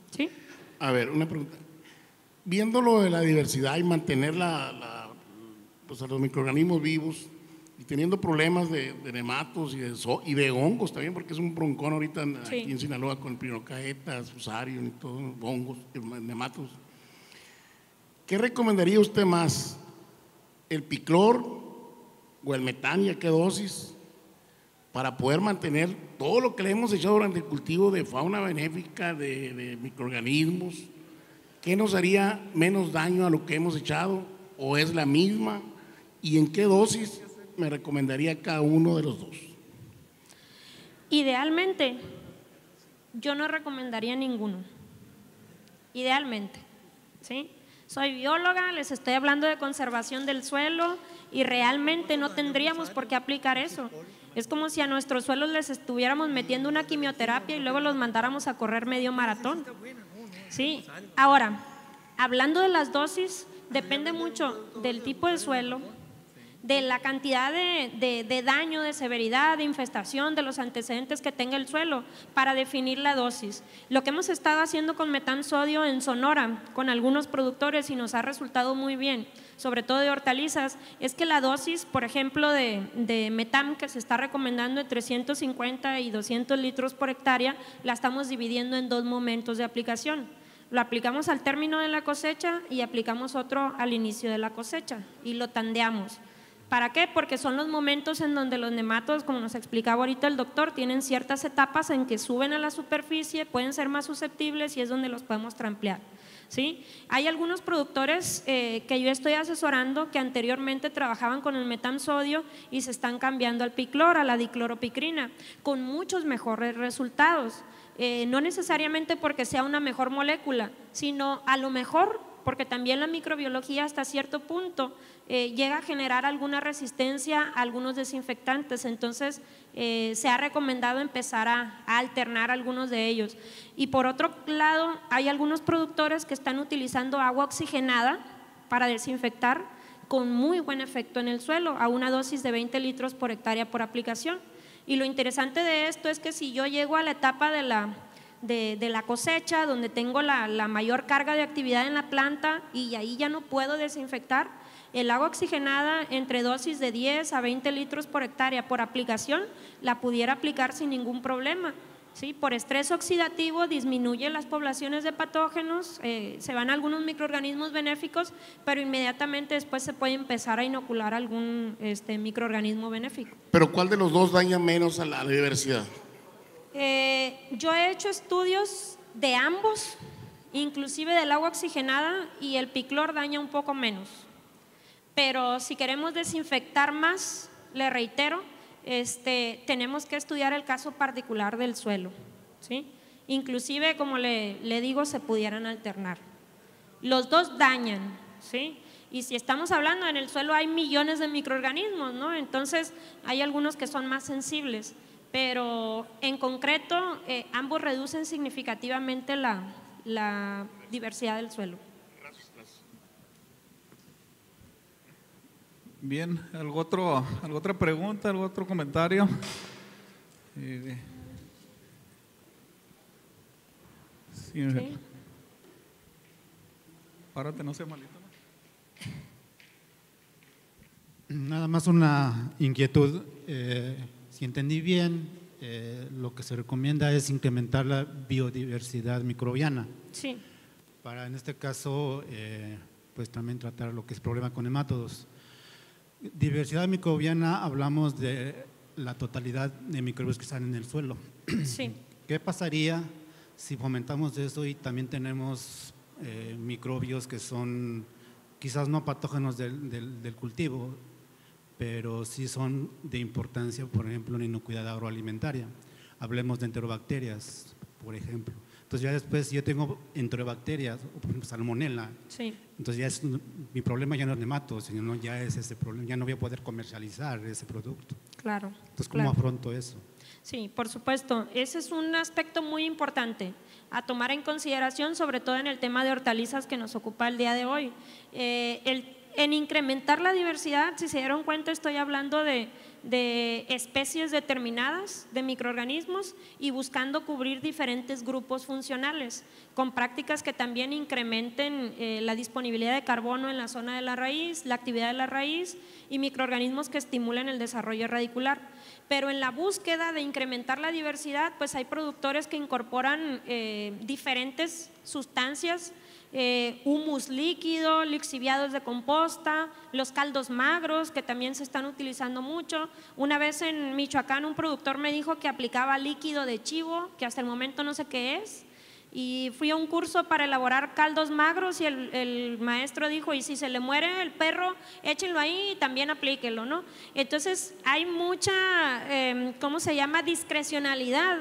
¿Sí? A ver, una pregunta. Viendo lo de la diversidad y mantener pues a los microorganismos vivos y teniendo problemas de nematos y de hongos también, porque es un broncón ahorita aquí en Sinaloa con Pinocaetas, Fusarium y todo, hongos, nematos. ¿Qué recomendaría usted más? ¿El piclor o el metán y a qué dosis? Para poder mantener todo lo que le hemos echado durante el cultivo de fauna benéfica, de microorganismos. ¿Qué nos haría menos daño a lo que hemos echado? ¿O es la misma? ¿Y en qué dosis me recomendaría cada uno de los dos? Idealmente, yo no recomendaría ninguno. Idealmente, ¿sí? Soy bióloga, les estoy hablando de conservación del suelo y realmente no tendríamos por qué aplicar eso. Es como si a nuestros suelos les estuviéramos metiendo una quimioterapia y luego los mandáramos a correr medio maratón. Sí. Ahora, hablando de las dosis, depende mucho del tipo de suelo, de la cantidad de daño, de severidad, de infestación, de los antecedentes que tenga el suelo para definir la dosis. Lo que hemos estado haciendo con metán sodio en Sonora con algunos productores y nos ha resultado muy bien, sobre todo de hortalizas, es que la dosis, por ejemplo, de metán que se está recomendando entre 350 y 200 litros por hectárea, la estamos dividiendo en 2 momentos de aplicación. Lo aplicamos al término de la cosecha y aplicamos otro al inicio de la cosecha y lo tandeamos. ¿Para qué? Porque son los momentos en donde los nematodos, como nos explicaba ahorita el doctor, tienen ciertas etapas en que suben a la superficie, pueden ser más susceptibles y es donde los podemos tramplear. ¿Sí? Hay algunos productores que yo estoy asesorando que anteriormente trabajaban con el metán sodio y se están cambiando al piclor, a la dicloropicrina, con muchos mejores resultados. No necesariamente porque sea una mejor molécula, sino a lo mejor porque también la microbiología hasta cierto punto llega a generar alguna resistencia a algunos desinfectantes, entonces se ha recomendado empezar a alternar algunos de ellos. Y por otro lado, hay algunos productores que están utilizando agua oxigenada para desinfectar con muy buen efecto en el suelo, a una dosis de 20 litros por hectárea por aplicación. Y lo interesante de esto es que si yo llego a la etapa de la cosecha, donde tengo la mayor carga de actividad en la planta y ahí ya no puedo desinfectar, el agua oxigenada entre dosis de 10 a 20 litros por hectárea por aplicación la pudiera aplicar sin ningún problema. ¿Sí? Por estrés oxidativo disminuye las poblaciones de patógenos, se van algunos microorganismos benéficos, pero inmediatamente después se puede empezar a inocular algún microorganismo benéfico. ¿Pero cuál de los dos daña menos a la diversidad? Yo he hecho estudios de ambos, inclusive del agua oxigenada, y el piclor daña un poco menos. Pero si queremos desinfectar más, le reitero, tenemos que estudiar el caso particular del suelo, ¿sí? Inclusive, como le digo, se pudieran alternar. Los dos dañan, ¿sí? Y si estamos hablando, en el suelo hay millones de microorganismos, ¿no? Entonces hay algunos que son más sensibles, pero en concreto ambos reducen significativamente la diversidad del suelo. Bien, ¿alguna otra pregunta, algún otro comentario? Sí. Párate, no sea malito. Nada más una inquietud. Si entendí bien, lo que se recomienda es incrementar la biodiversidad microbiana. Sí. Para, en este caso, pues también tratar lo que es problema con nemátodos. Diversidad microbiana, hablamos de la totalidad de microbios que están en el suelo. Sí. ¿Qué pasaría si fomentamos eso y también tenemos microbios que son quizás no patógenos del cultivo, pero sí son de importancia, por ejemplo, en inocuidad agroalimentaria? Hablemos de enterobacterias, por ejemplo. Entonces ya después yo tengo enterobacterias, o por ejemplo salmonela. Sí. Entonces ya mi problema ya no es nematos, sino ya es ese problema, ya no voy a poder comercializar ese producto. Claro. Entonces, ¿cómo afronto eso? Sí, por supuesto. Ese es un aspecto muy importante a tomar en consideración, sobre todo en el tema de hortalizas que nos ocupa el día de hoy. En incrementar la diversidad, si se dieron cuenta, estoy hablando de de especies determinadas de microorganismos y buscando cubrir diferentes grupos funcionales, con prácticas que también incrementen la disponibilidad de carbono en la zona de la raíz, la actividad de la raíz y microorganismos que estimulen el desarrollo radicular. Pero en la búsqueda de incrementar la diversidad, pues hay productores que incorporan diferentes sustancias, humus líquido, lixiviados de composta, los caldos magros que también se están utilizando mucho. Una vez en Michoacán un productor me dijo que aplicaba líquido de chivo, que hasta el momento no sé qué es, y fui a un curso para elaborar caldos magros y el maestro dijo, y si se le muere el perro, échenlo ahí y también aplíquenlo, ¿no? Entonces hay mucha, ¿cómo se llama?, discrecionalidad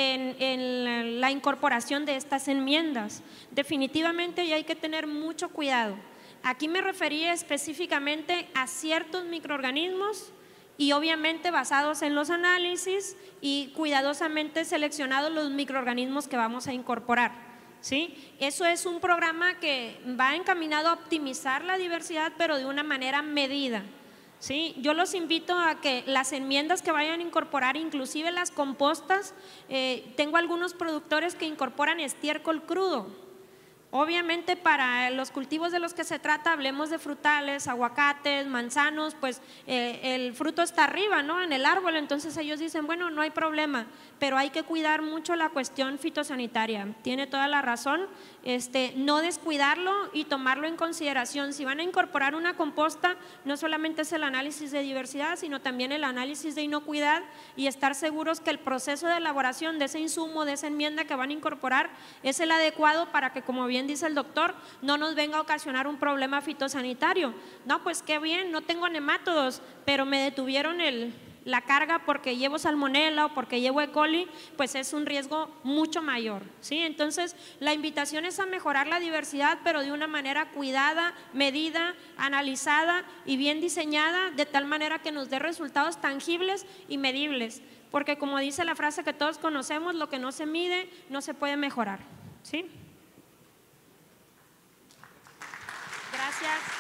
en la incorporación de estas enmiendas. Definitivamente y hay que tener mucho cuidado. Aquí me refería específicamente a ciertos microorganismos y obviamente basados en los análisis y cuidadosamente seleccionados los microorganismos que vamos a incorporar, ¿sí? Eso es un programa que va encaminado a optimizar la diversidad, pero de una manera medida, ¿sí? Yo los invito a que las enmiendas que vayan a incorporar, inclusive las compostas, tengo algunos productores que incorporan estiércol crudo. Obviamente para los cultivos de los que se trata, hablemos de frutales, aguacates, manzanos, pues el fruto está arriba, ¿no?, en el árbol, entonces ellos dicen, bueno, no hay problema, pero hay que cuidar mucho la cuestión fitosanitaria. Tiene toda la razón, no descuidarlo y tomarlo en consideración. Si van a incorporar una composta, no solamente es el análisis de diversidad, sino también el análisis de inocuidad y estar seguros que el proceso de elaboración de ese insumo, de esa enmienda que van a incorporar, es el adecuado para que, como bien dice el doctor, no nos venga a ocasionar un problema fitosanitario. No, pues qué bien, no tengo nemátodos, pero me detuvieron la carga porque llevo salmonela o porque llevo E. coli, pues es un riesgo mucho mayor, ¿sí? Entonces la invitación es a mejorar la diversidad, pero de una manera cuidada, medida, analizada y bien diseñada, de tal manera que nos dé resultados tangibles y medibles, porque como dice la frase que todos conocemos, lo que no se mide no se puede mejorar, ¿sí? Gracias.